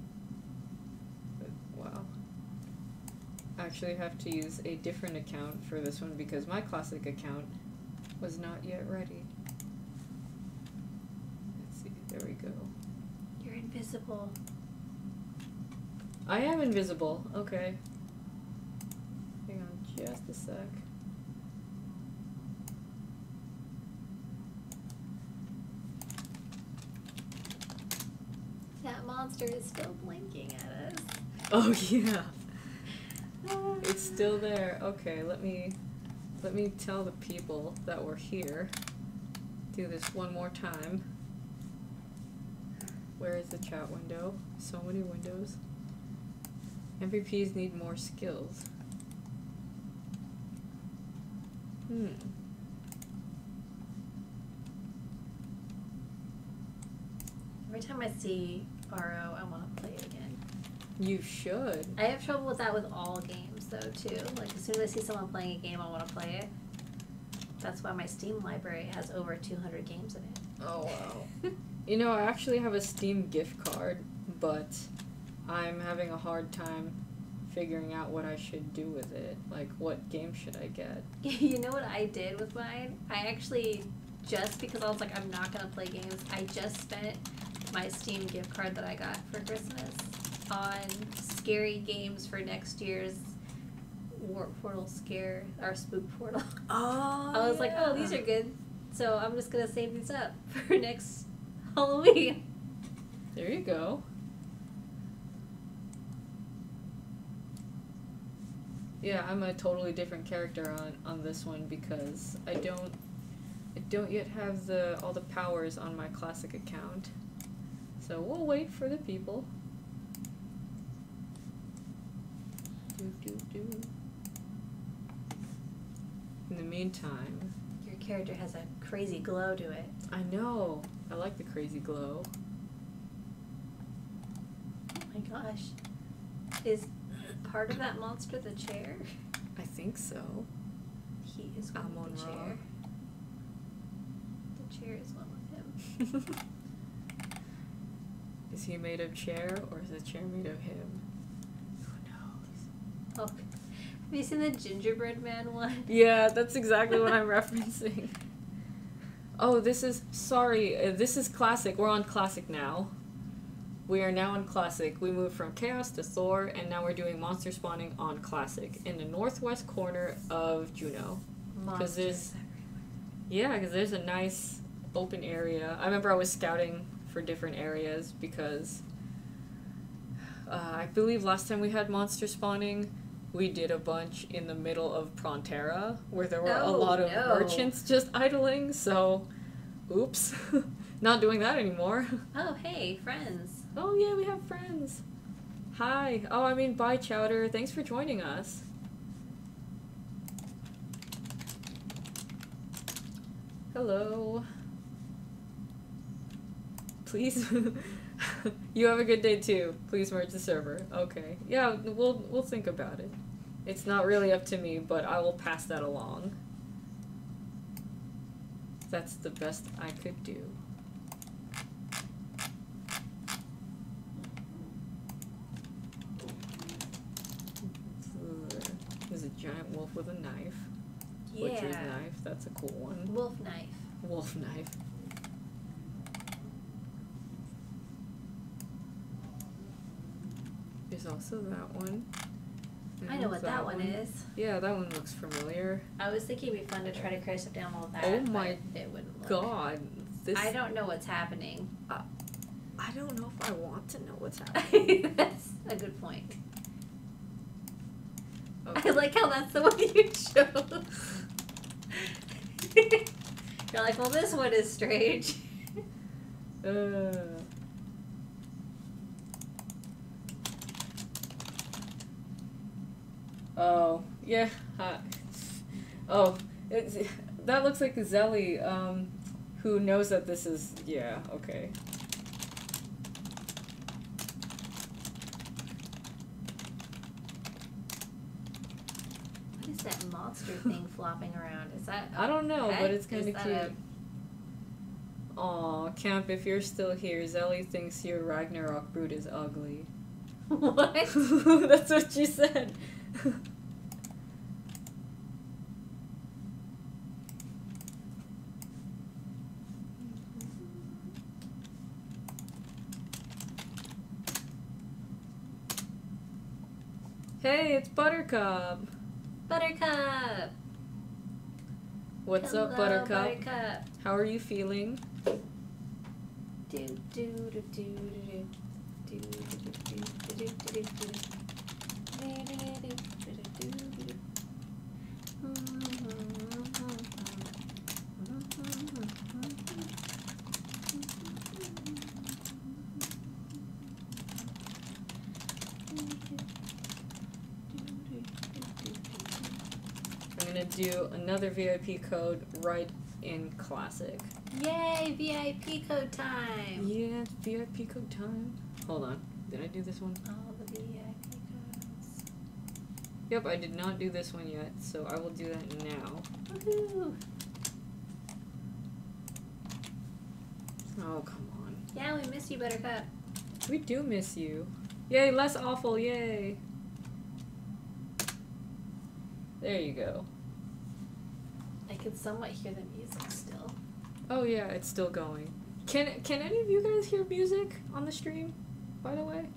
Wow. I actually have to use a different account for this one because my classic account was not yet ready. Let's see, there we go. You're invisible. I am invisible, okay. Hang on just a sec. That monster is still blinking at us. Oh yeah. It's still there. Okay, let me tell the people that were here. Do this one more time. Where is the chat window? So many windows. MVPs need more skills. Every time I see RO, I want to play it again. You should. I have trouble with that with all games, though, too. Like, as soon as I see someone playing a game, I want to play it. That's why my Steam library has over 200 games in it. Oh, wow. You know, I actually have a Steam gift card, but I'm having a hard time figuring out what I should do with it. Like, what game should I get? You know what I did with mine? I actually, just because I was like, I'm not gonna play games, I just spent my Steam gift card that I got for Christmas on scary games for next year's Warp Portal scare, or Spook Portal. Oh, I was like, oh, these are good. So I'm just gonna save these up for next Halloween. There you go. Yeah, I'm a totally different character on this one because I don't yet have all the powers on my classic account. So we'll wait for the people. In the meantime, Your character has a crazy glow to it. I know. I like the crazy glow. Oh my gosh. Is part of that monster the chair? I think so. He is one with the Amon-Ra. chair. The chair is one with him. Is he made of chair or is the chair made of him? Who knows? Oh, have you seen the gingerbread man one? Yeah, that's exactly what I'm referencing. Oh, this is classic. We're on classic now. We are now on classic. We moved from chaos to Thor, and now we're doing monster spawning on classic in the northwest corner of Juneau. Monsters. Because there's a nice open area. I remember I was scouting for different areas because I believe last time we had monster spawning, we did a bunch in the middle of Prontera where there were a lot of merchants just idling, so oops. Not doing that anymore. Oh, hey, friends. Oh yeah, we have friends. Hi. Oh, I mean, bye, Chowder. Thanks for joining us. Hello. Please. You have a good day too. Please merge the server. Okay. Yeah, we'll think about it. It's not really up to me, but I will pass that along. That's the best I could do. There's a giant wolf with a knife. Yeah. Butcher's knife. That's a cool one. Wolf knife. Wolf knife. There's also that one. And I know what that one is. Yeah, that one looks familiar. I was thinking it'd be fun to try to crash up down all that. Oh my but it wouldn't look. God. This. I don't know what's happening. I don't know if I want to know what's happening. That's a good point. Okay. I like how that's the one you chose. You're like, well, this one is strange. Oh, yeah. Oh, that looks like Zelly, who knows that this is, yeah, okay. What is that monster thing flopping around? Is that I don't know, pet? but it's kind Is of that cute. Aw, Camp, if you're still here, Zelly thinks your Ragnarok brood is ugly. What? That's what she said. Hey, it's Buttercup. Buttercup. What's Hello, up, Buttercup? Buttercup. How are you feeling? Do do do do do do do do do do do do. I'm gonna do another VIP code right in Classic. Yay, VIP code time! Yeah, it's VIP code time. Hold on. Did I do this one? All the VIP codes. Yep, I did not do this one yet, so I will do that now. Woohoo! Oh, come on. Yeah, we miss you, Buttercup. We do miss you. Yay, less awful, yay. There you go. I can somewhat hear the music still. Oh yeah, it's still going. Can any of you guys hear music on the stream, by the way?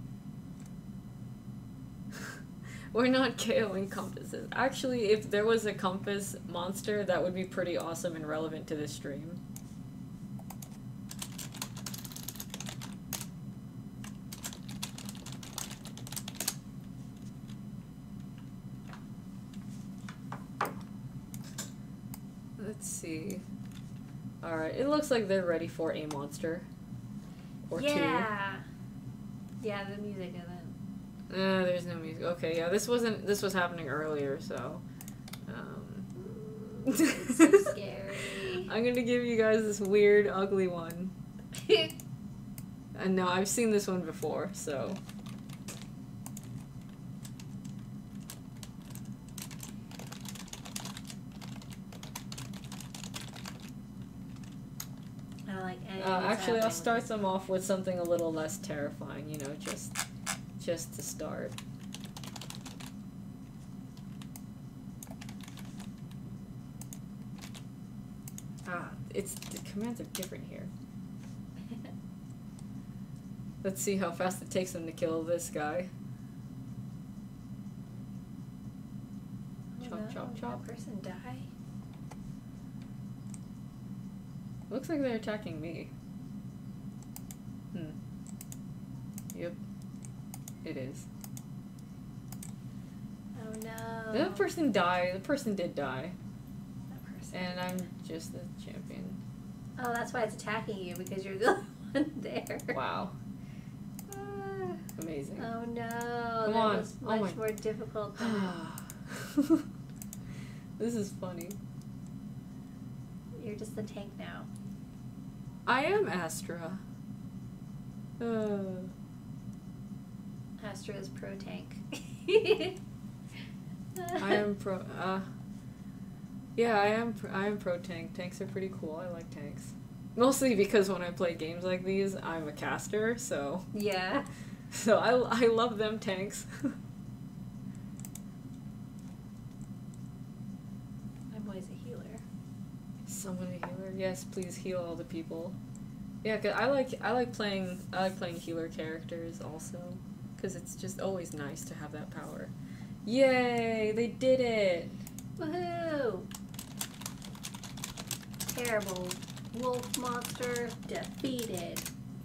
We're not KOing compasses. Actually, if there was a compass monster, that would be pretty awesome and relevant to this stream. Let's see. Alright, it looks like they're ready for a monster. Or two. Yeah, the music isn't. There's no music. Okay, yeah, this was happening earlier, so It's so scary. I'm gonna give you guys this weird, ugly one. And no, I've seen this one before, so. I don't like any Actually, I'll start them off with something a little less terrifying, you know, just to start. The commands are different here. Let's see how fast it takes them to kill this guy. Chop, chop, chop. Did that person die? Looks like they're attacking me. Yep. It is. Oh no. The person died. The person did die. That person. And I'm just the champion. Oh, that's why it's attacking you, because you're the only one there. Wow. Amazing. Oh no. Come that on. was Oh much my- more difficult than This is funny. you're just the tank now. I am Astra. Astra is pro tank. I am pro. Yeah, I am pro tank. Tanks are pretty cool. I like tanks. Mostly because when I play games like these, I'm a caster, so Yeah. so I love them tanks. I'm always a healer. Someone a healer. Yes, please heal all the people. Yeah, 'cause I like playing healer characters also, because it's just always nice to have that power. Yay! They did it. Woohoo! Terrible wolf monster defeated.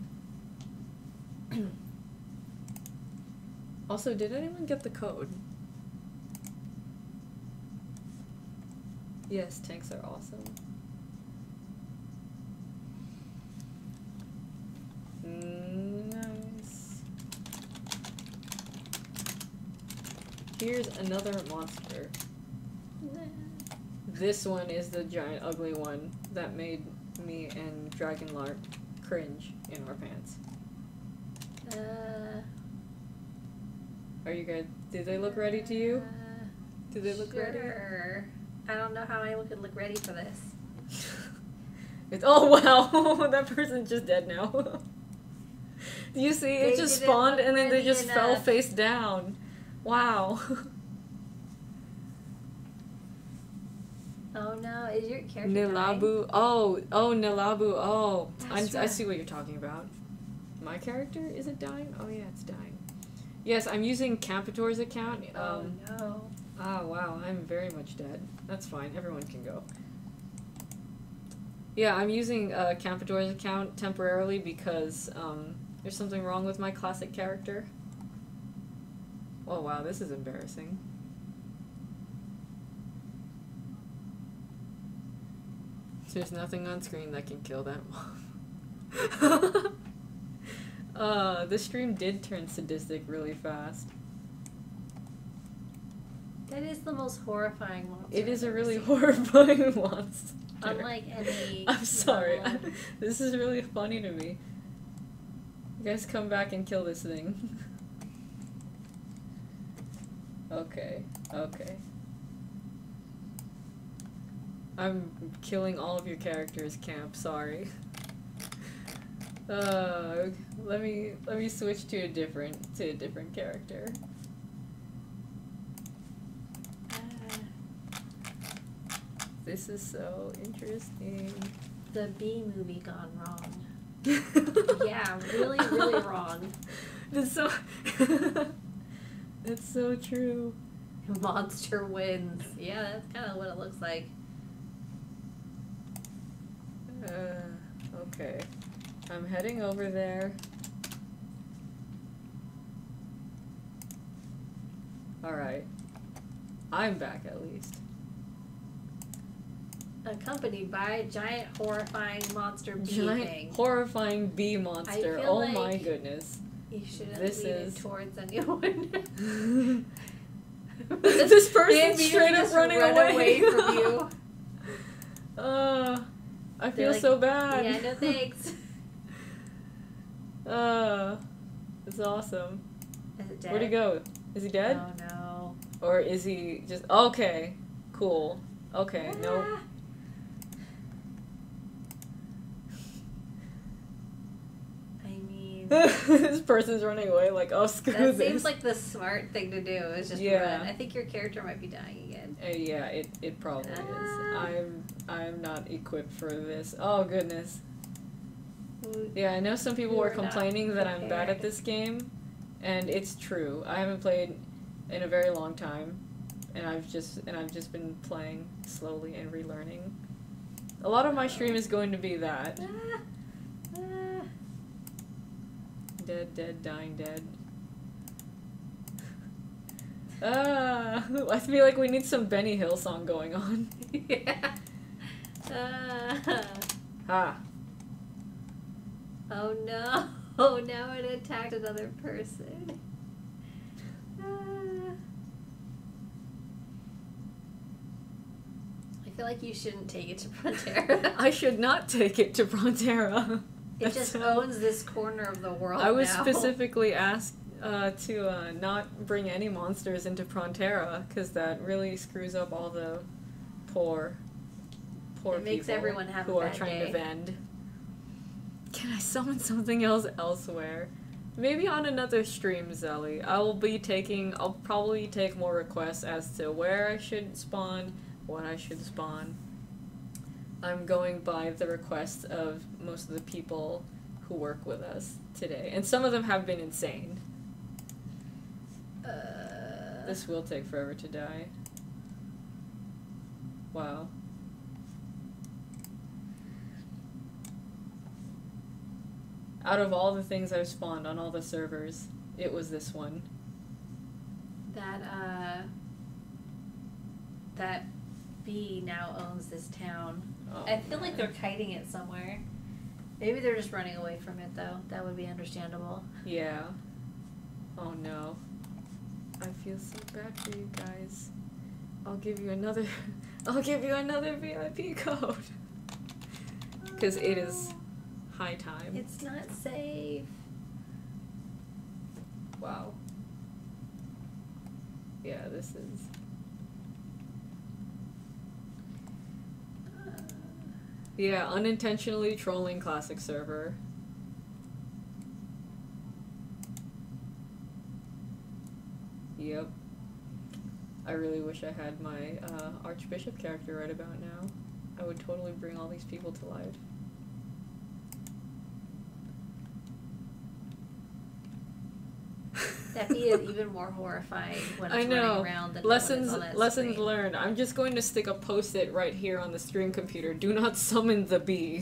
Also, did anyone get the code? Yes, tanks are awesome. Nice. Here's another monster. This one is the giant ugly one that made me and Dragonlark cringe in our pants. Are you guys? Did they look ready to you? Did they look ready? Sure. I don't know how anyone could look ready for this. It's oh wow, that person's just dead now. Do you see? It They just didn't spawned look and then they ready just fell enough. face down. Wow. Oh no, is your character dying? Nilabu. Oh, Nilabu. Oh, I Astra. see what you're talking about. My character is it dying? Oh yeah, it's dying. Yes, I'm using Campitor's account. Oh no. Oh wow, I'm very much dead. That's fine. Everyone can go. Yeah, I'm using Campitor's account temporarily because there's something wrong with my classic character. Oh wow, this is embarrassing. There's nothing on screen that can kill that mob. The stream did turn sadistic really fast. That is the most horrifying monster. It is I've a ever really seen. horrifying monster. Unlike any. I'm sorry. normal- This is really funny to me. You guys come back and kill this thing. Okay. I'm killing all of your characters, Camp. Sorry. Let me switch to a different character. This is so interesting. The B movie gone wrong. Yeah, really, really wrong. That's so. That's so true. Monster wins. Yeah, that's kind of what it looks like. Okay. I'm heading over there. Alright. I'm back at least. Accompanied by a giant horrifying monster bee Giant thing. horrifying bee monster. feel Oh like my goodness. You shouldn't This lean is- it towards anyone. This person They straight up just running run away from you. I They're feel like, so bad. Yeah, no thanks. It's awesome. Is it dead? Where'd he go? Is he dead? Oh no. Or is he just... Okay. Cool. Okay, nope. Ah. I mean, This person's running away like, oh, screw that this. seems like the smart thing to do is just Yeah. run. I think your character might be dying again. Yeah, it probably is. Ah. I'm not equipped for this. Oh, goodness. Ooh. Yeah, I know some people You were are not complaining that I'm bad at prepared. this game, and it's true. I haven't played in a very long time, and I've just been playing slowly and relearning. A lot of my stream is going to be that. Ah. Ah. Dead, dead, dying, dead. I feel like we need some Benny Hill song going on. Yeah. Ah. Oh no. Oh, now it attacked another person. I feel like you shouldn't take it to Frontera. I should not take it to Frontera. It just owns this corner of the world I was now. specifically asked to not bring any monsters into Frontera because that really screws up all the poor It makes people everyone have who a are bad trying day. to vend. Can I summon something else elsewhere? Maybe on another stream, Zelly. I'll probably take more requests as to where I should spawn, what I should spawn. I'm going by the requests of most of the people who work with us today. And some of them have been insane. This will take forever to die. Wow. Out of all the things I've spawned on all the servers, it was this one. That bee now owns this town. Oh, I feel like my. they're kiting it somewhere. Maybe they're just running away from it though. That would be understandable. Yeah. Oh no. I feel so bad for you guys. I'll give you another VIP code. Because it is high time. It's not safe. Wow. Yeah, this is... Yeah, unintentionally trolling classic server. Yep. I really wish I had my Archbishop character right about now. I would totally bring all these people to life. That bee is even more horrifying when it's I know. running around than when it's on that Lessons screen. learned. I'm just going to stick a post-it right here on the stream computer. Do not summon the bee.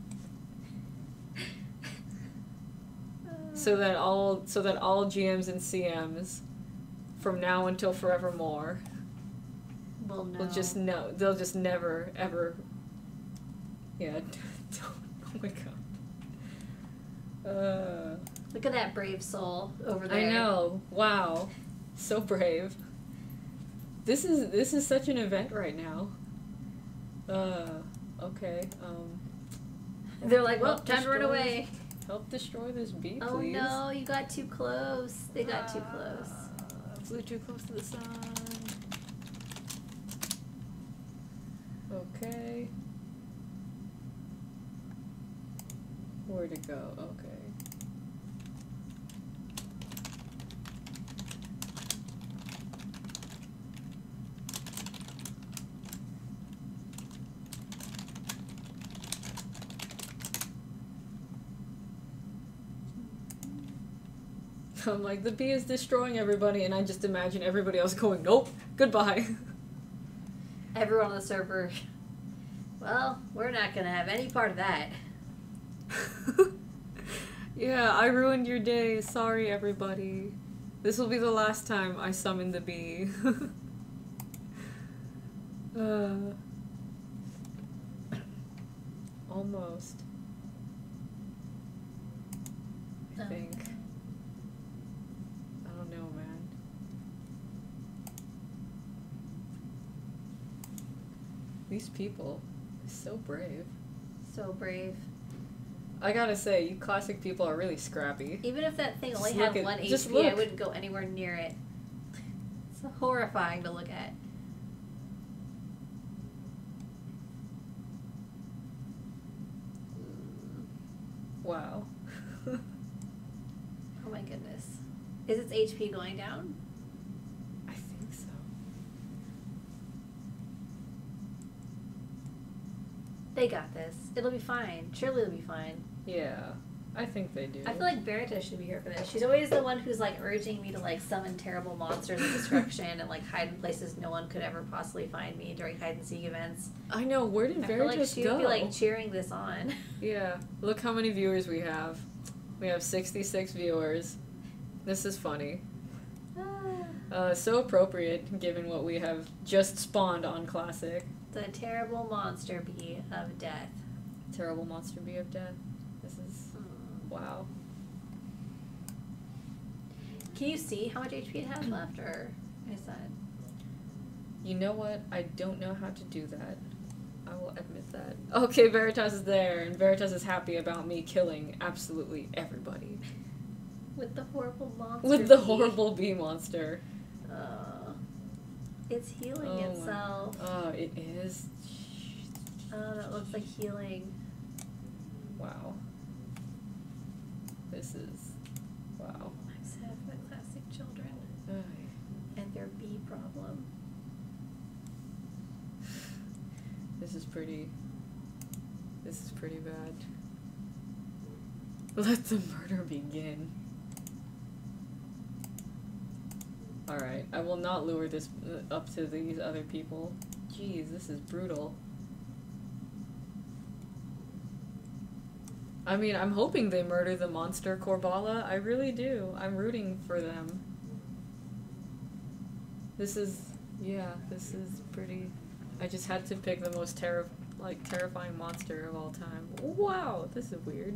So that all GMs and CMs from now until forevermore Well, no. will just know. They'll just never ever. Yeah. Oh my god. Look at that brave soul over there. I know. Wow. So brave. This is such an event right now. Okay. They're like, well, Help time to run destroy- away. Help destroy this bee, please. Oh no, you got too close. They got too close. Flew too close to the sun. Okay. Where'd it go? Okay. I'm like, the bee is destroying everybody, and I just imagine everybody else going, nope, goodbye. Everyone on the server, well, we're not gonna have any part of that. Yeah, I ruined your day. Sorry, everybody. This will be the last time I summon the bee. Almost. I think. I don't know, man. These people are so brave. So brave. I gotta say, you classic people are really scrappy. Even if that thing only Just had look at- 1 just HP, I look. wouldn't go anywhere near it. It's horrifying to look at. Wow. Oh my goodness. Is its HP going down? I think so. They got this. It'll be fine. Surely it'll be fine. Yeah, I think they do. I feel like Berta should be here for this. She's always the one who's like urging me to like summon terrible monsters of destruction and like hide in places no one could ever possibly find me during hide and seek events. I know, where did I feel like Veritas she go? would be like cheering this on. Yeah, look how many viewers we have. We have 66 viewers. This is funny. So appropriate given what we have just spawned on Classic. The terrible monster bee of death. Terrible monster bee of death. This is... wow. Can you see how much HP it has left, or is that? You know what? I don't know how to do that. I will admit that. Okay, Veritas is there, and Veritas is happy about me killing absolutely everybody. With the horrible monster With the bee. horrible bee monster. It's healing Oh my- itself. Oh, it is? Oh, that looks like healing. Wow. This is... wow. I'm sad for the classic children Ay. and their bee problem. This is pretty bad. Let the murder begin. Alright, I will not lure this up to these other people. Jeez, this is brutal. I mean, I'm hoping they murder the monster Korbala. I really do. I'm rooting for them. This is... yeah, this is pretty... I just had to pick the most terrifying monster of all time. Wow, this is weird.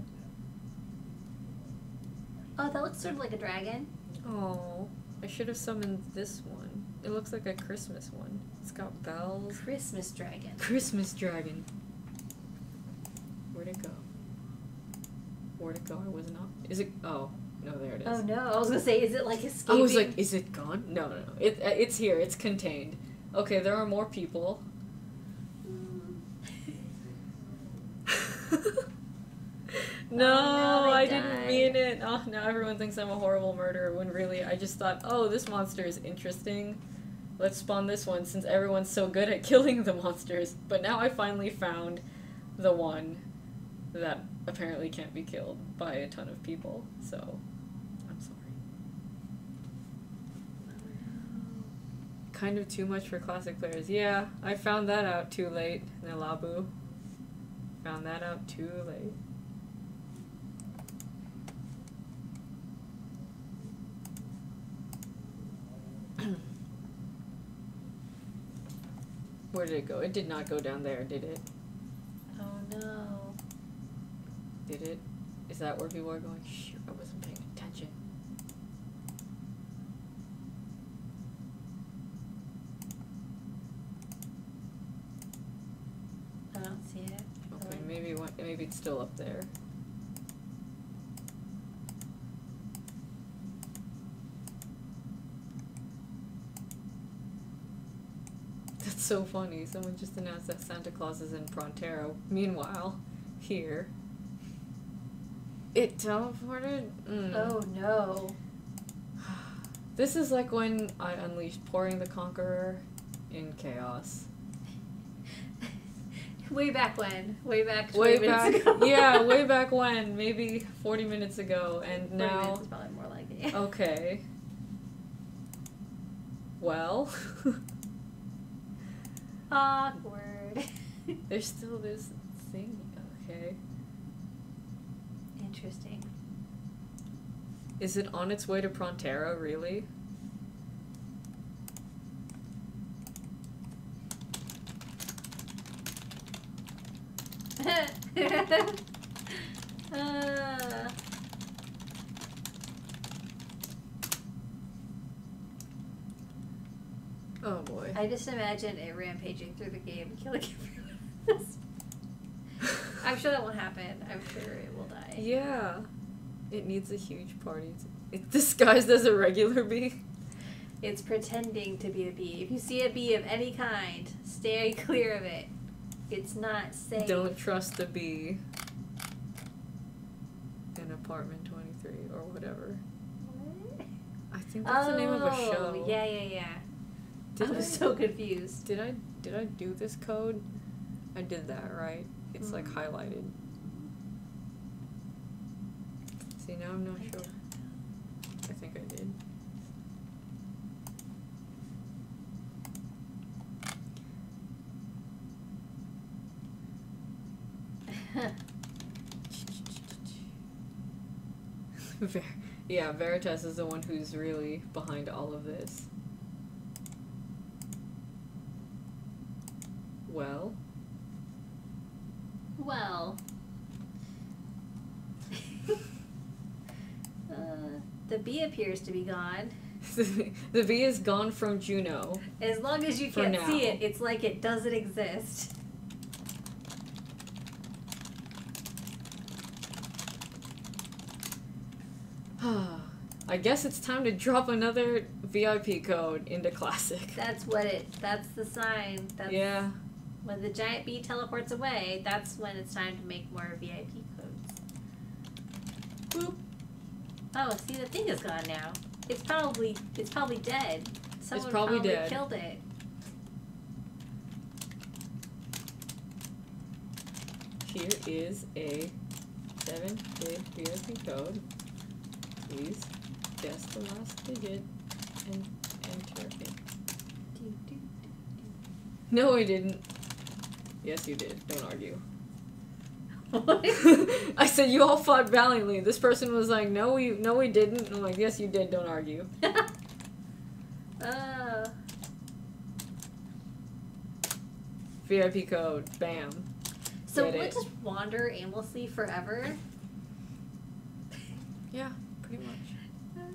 Oh, that looks sort of like a dragon. Oh, I should have summoned this one. It looks like a Christmas one. It's got bells. Christmas dragon. Christmas dragon. Where'd it go? Where'd it go? I was not... is it... oh, no, there it is. Oh no, I was gonna say, is it like escaping? I was like, is it gone? No, no, no. It's here. It's contained. Okay, there are more people. No, Oh, they I didn't died. mean it. Oh, now everyone thinks I'm a horrible murderer when really I just thought, oh, this monster is interesting. Let's spawn this one since everyone's so good at killing the monsters. But now I finally found the one that apparently can't be killed by a ton of people. So, I'm sorry. Kind of too much for classic players. Yeah, I found that out too late, Nelabu. Found that out too late. Where did it go? It did not go down there, did it? Oh no. Did it? Is that where people are going? Shoot, I wasn't paying attention. I don't see it. Okay, maybe it's still up there. That's so funny. Someone just announced that Santa Claus is in Prontero. Meanwhile, here. It teleported? Oh no. This is like when I unleashed Pouring the Conqueror in Chaos. Way back when. Way back 20 Way minutes back, ago. yeah, way back when, maybe 40 minutes ago, and 40 now... minutes is probably more like it. Okay. Well... Awkward. There's still this thing, okay. Interesting. Is it on its way to Prontera, really? Oh boy. I just imagine it rampaging through the game and killing everyone. I'm sure that won't happen. I'm sure it will die. Yeah. It needs a huge party. It's disguised as a regular bee. It's pretending to be a bee. If you see a bee of any kind, stay clear of it. It's not safe. Don't trust the bee. In apartment 23 or whatever. What? I think that's the name of a show. Oh, yeah. Did I was so confused. Did I do this code? I did that, right? It's like highlighted. See, now I'm not sure. I think I did. Yeah, Veritas is the one who's really behind all of this. Well. The bee appears to be gone. The bee is gone from Juno. As long as you For can't now. see it, it's like it doesn't exist. I guess it's time to drop another VIP code into Classic. That's the sign. Yeah. When the giant bee teleports away, that's when it's time to make more VIP codes. Boop. Oh, see, the thing is gone now. It's probably dead. Someone probably dead. killed it. Here is a 7-bit VIP code. Please guess the last digit and enter it. No, I didn't. Yes, you did. Don't argue. What? I said you all fought valiantly. This person was like, no, we didn't. I'm like, yes, you did. Don't argue. VIP code. Bam. So Get we'll it. just wander aimlessly forever? Yeah, pretty much.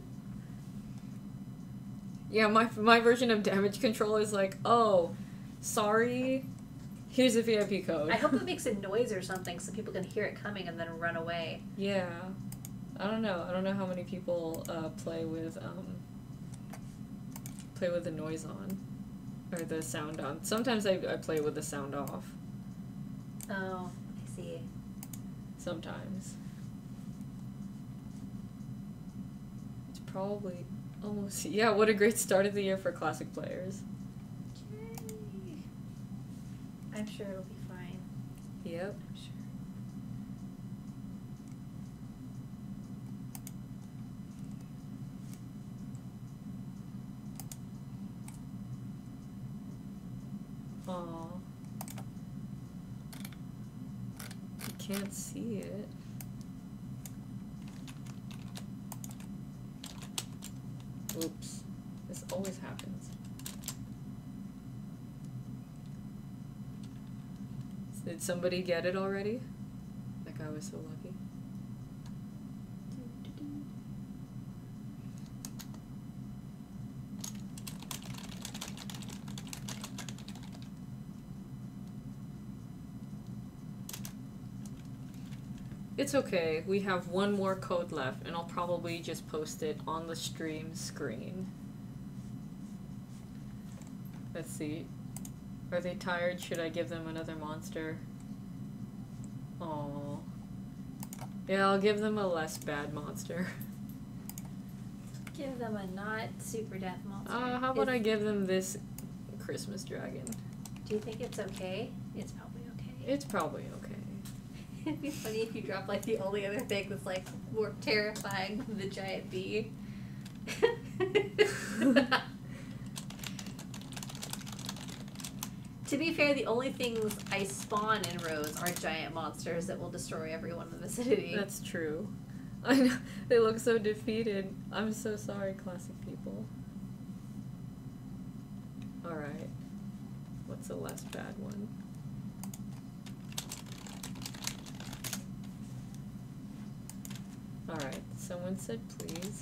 Yeah, my version of damage control is like, oh, sorry, here's a VIP code. I hope it makes a noise or something so people can hear it coming and then run away. Yeah. I don't know. I don't know how many people play with the noise on. Or the sound on. Sometimes I play with the sound off. Oh, I see. Sometimes. It's probably almost... Yeah, what a great start of the year for Classic players. Yay. I'm sure it'll be fine. Yep. I'm sure. Aw. You can't see it. Oops. This always happens. Did somebody get it already? That guy was so lucky. It's okay, we have one more code left, and I'll probably just post it on the stream screen. Let's see. Are they tired? Should I give them another monster? Aww. Yeah, I'll give them a less bad monster. Give them a not super death monster. How about I give them this Christmas dragon? Do you think it's okay? It's probably okay. It's probably okay. It'd be funny if you drop like the only other thing that's like more terrifying than the giant bee. To be fair, the only things I spawn in rows are giant monsters that will destroy everyone in the vicinity. That's true. I know. They look so defeated. I'm so sorry, classic people. Alright. What's a less bad one? Alright, someone said please.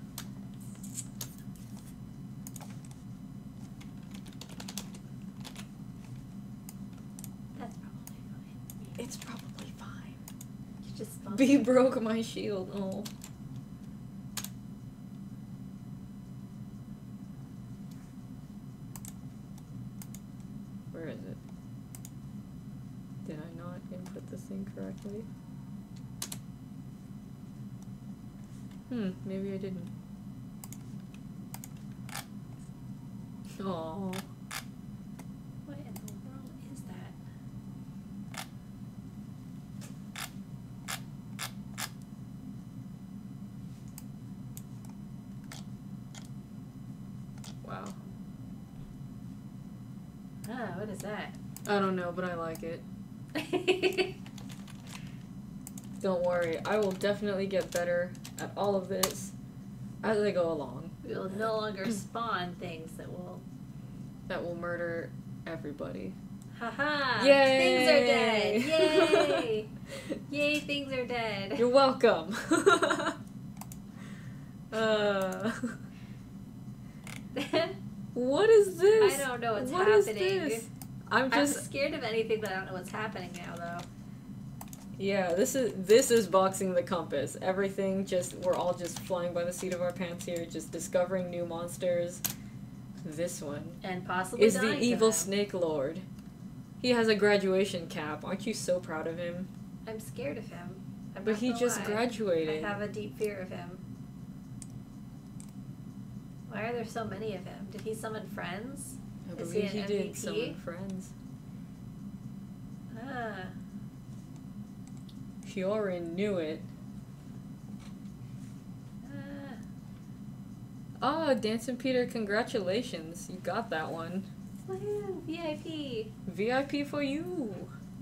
That's probably fine. It's probably fine. You just spawn. B broke my shield. Oh. Where is it? Did I not input this thing correctly? Maybe I didn't. Oh. What in the world is that? Wow. Ah, what is that? I don't know, but I like it. Don't worry, I will definitely get better at all of this as I go along. We'll no longer spawn things that will... That will murder everybody. Haha! Yay! Things are dead! Yay! Yay, things are dead. You're welcome. What is this? I don't know what's What happening. is this? I'm I'm scared of anything, but I don't know what's happening now, though. Yeah, this is boxing the compass. Everything we're all just flying by the seat of our pants here, just discovering new monsters. This one And possibly is the dying to evil them. Snake Lord. He has a graduation cap. Aren't you so proud of him? I'm scared of him. I'm But not he gonna just lie. graduated. I have a deep fear of him. Why are there so many of him? Did he summon friends? I Is he believe an he did MVP? summon friends. Ah. Fiorin knew it. Ah. Oh, Dancing Peter, congratulations. You got that one. Woohoo! VIP! VIP for you.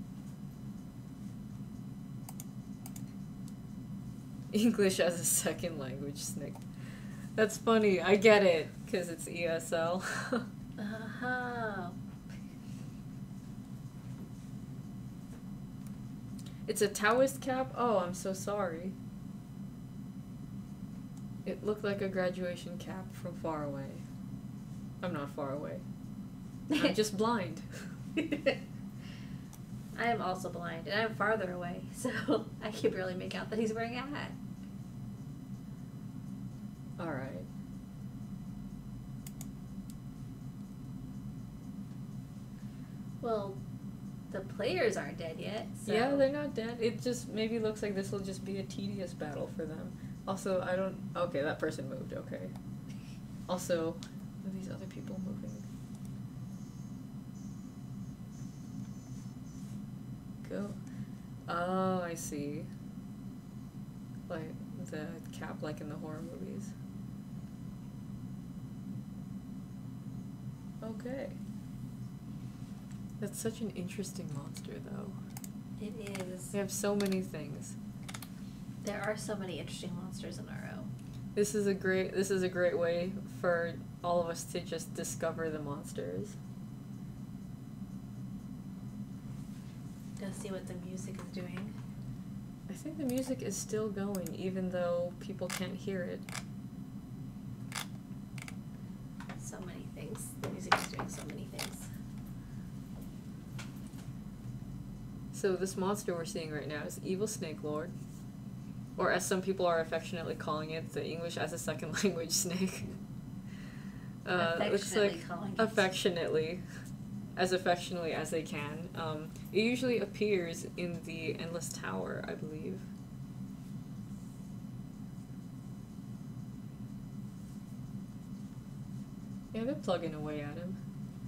English as a second language, Snick. That's funny. I get it, because it's ESL. Uh-huh. It's a Taoist cap? Oh, I'm so sorry. It looked like a graduation cap from far away. I'm not far away. I'm just blind. I am also blind, and I'm farther away, so I can barely make out that he's wearing a hat. Alright. Well, the players aren't dead yet, so... Yeah, they're not dead. It just maybe looks like this will just be a tedious battle for them. Also, I don't... Okay, that person moved, okay. Also, are these other people moving? Go. Oh, I see. Like, the cap like in the horror movies. Okay. That's such an interesting monster, though. It is. They have so many things. There are so many interesting monsters in RO. This is a great way for all of us to just discover the monsters. Go see what the music is doing. I think the music is still going, even though people can't hear it. So many things. The music is doing so many things. So this monster we're seeing right now is Evil Snake Lord. Or as some people are affectionately calling it, the English as a second language snake. Looks like calling it. affectionately. As affectionately as they can. It usually appears in the Endless Tower, I believe. Yeah, they're plugging away at him.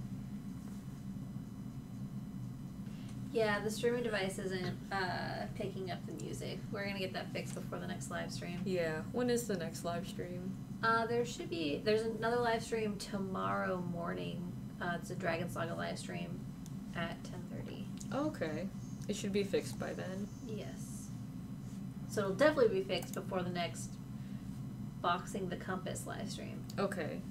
Yeah, the streaming device isn't picking up the music. We're gonna get that fixed before the next live stream. Yeah. When is the next live stream? There's another live stream tomorrow morning. It's a Dragon Saga live stream at 10:30. Okay. It should be fixed by then. Yes. So it'll definitely be fixed before the next Boxing the Compass live stream. Okay.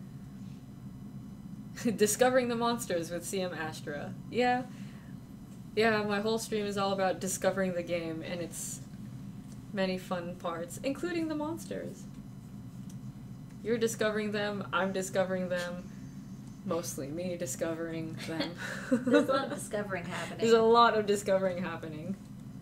Discovering the monsters with CM Astra. Yeah. Yeah, my whole stream is all about discovering the game and its many fun parts, including the monsters. You're discovering them, I'm discovering them. Mostly me discovering them. There's a lot of discovering happening. There's a lot of discovering happening.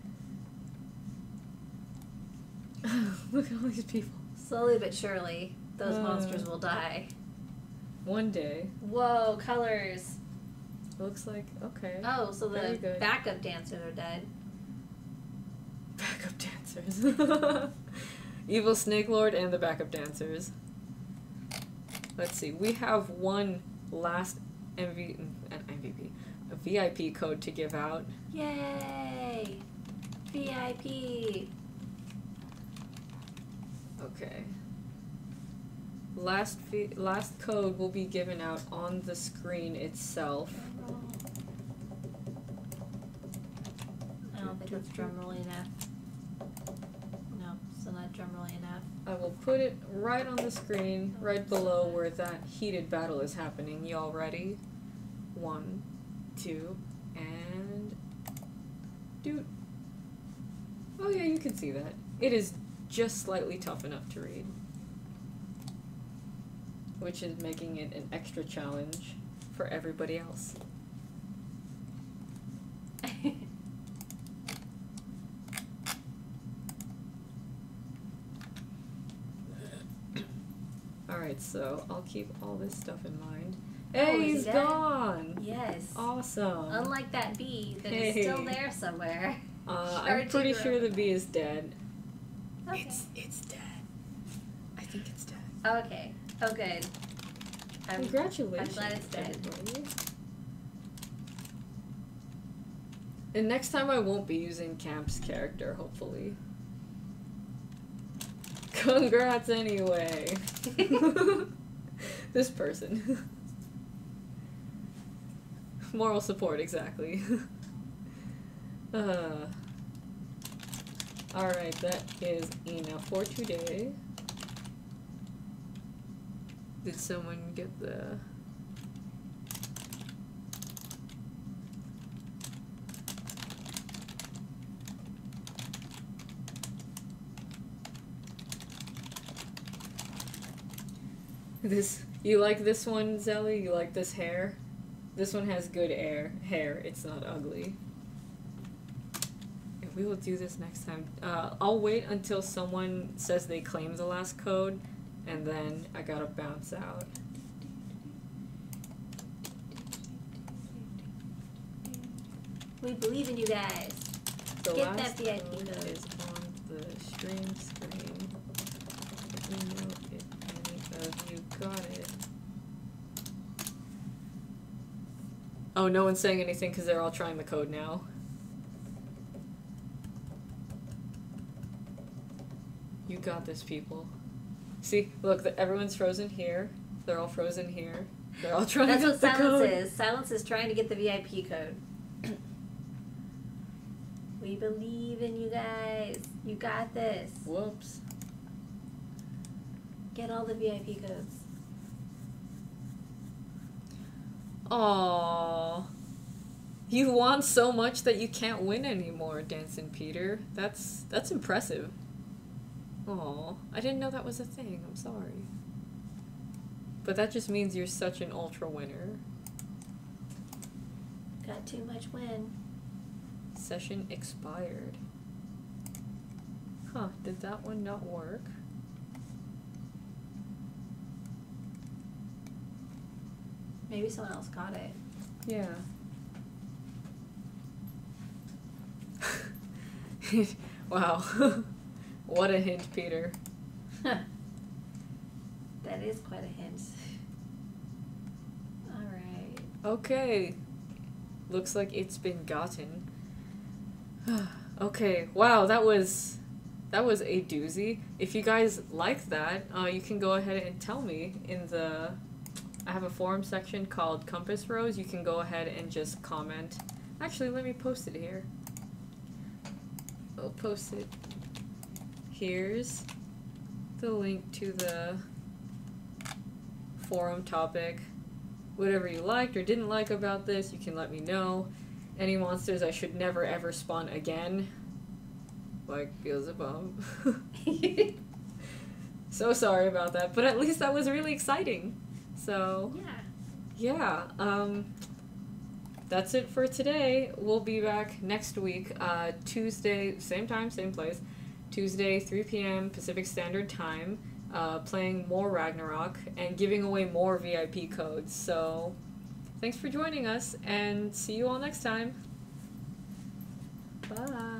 Look at all these people. Slowly but surely, those monsters will die. One day. Whoa, colors. Looks like, okay. Oh, so Very the good. backup dancers are dead. Backup dancers. Evil Snake Lord and the backup dancers. Let's see. We have one last MVP, a VIP code to give out. Yay! VIP! Okay. Last code will be given out on the screen itself. I don't think that's drum rolling enough. No, still not drum rolling enough. I will put it right on the screen, right below where that heated battle is happening. Y'all ready? 1, 2, and... Dude. Oh yeah, you can see that. It is just slightly tough enough to read. Which is making it an extra challenge for everybody else. Alright, so I'll keep all this stuff in mind. Hey, he's gone! Yes. Awesome. Unlike that bee that is still there somewhere. I'm pretty sure the bee is dead. Okay. It's dead. I think it's dead. Okay. Oh, good. Congratulations. I'm glad it's dead. Everybody. And next time I won't be using Camp's character, hopefully. Congrats anyway. This person. Moral support, exactly. Alright, that is enough for today. Did someone get the... You like this one, Zelly? You like this hair? This one has good hair. It's not ugly. And we will do this next time. I'll wait until someone says they claim the last code, and then I gotta bounce out. We believe in you guys. The Get last that VIP code code. is on the stream screen. Let me know if any of you got it. Oh, no one's saying anything because they're all trying the code now. You got this, people. See, look, everyone's frozen here. They're all frozen here. They're all trying to get the code. That's what Silence is. Silence is trying to get the VIP code. We believe in you guys. You got this. Whoops. Get all the VIP codes. Aww. You want so much that you can't win anymore, Dancing Peter. That's impressive. Aw, I didn't know that was a thing. I'm sorry. But that just means you're such an ultra winner. Got too much win. Session expired. Huh, did that one not work? Maybe someone else got it. Yeah. Wow. What a hint, Peter. That is quite a hint. Okay. Looks like it's been gotten. Okay, wow, that was a doozy. If you guys like that, you can go ahead and tell me in the... I have a forum section called Compass Rose. You can go ahead and just comment. Actually, let me post it here. I'll post it. Here's the link to the forum topic. Whatever you liked or didn't like about this, you can let me know. Any monsters I should never ever spawn again. Like Beelzebub. So sorry about that, but at least that was really exciting. So, yeah, that's it for today. We'll be back next week, Tuesday, same time, same place. Tuesday, 3 p.m. Pacific Standard Time, playing more Ragnarok and giving away more VIP codes. So, thanks for joining us, and see you all next time. Bye.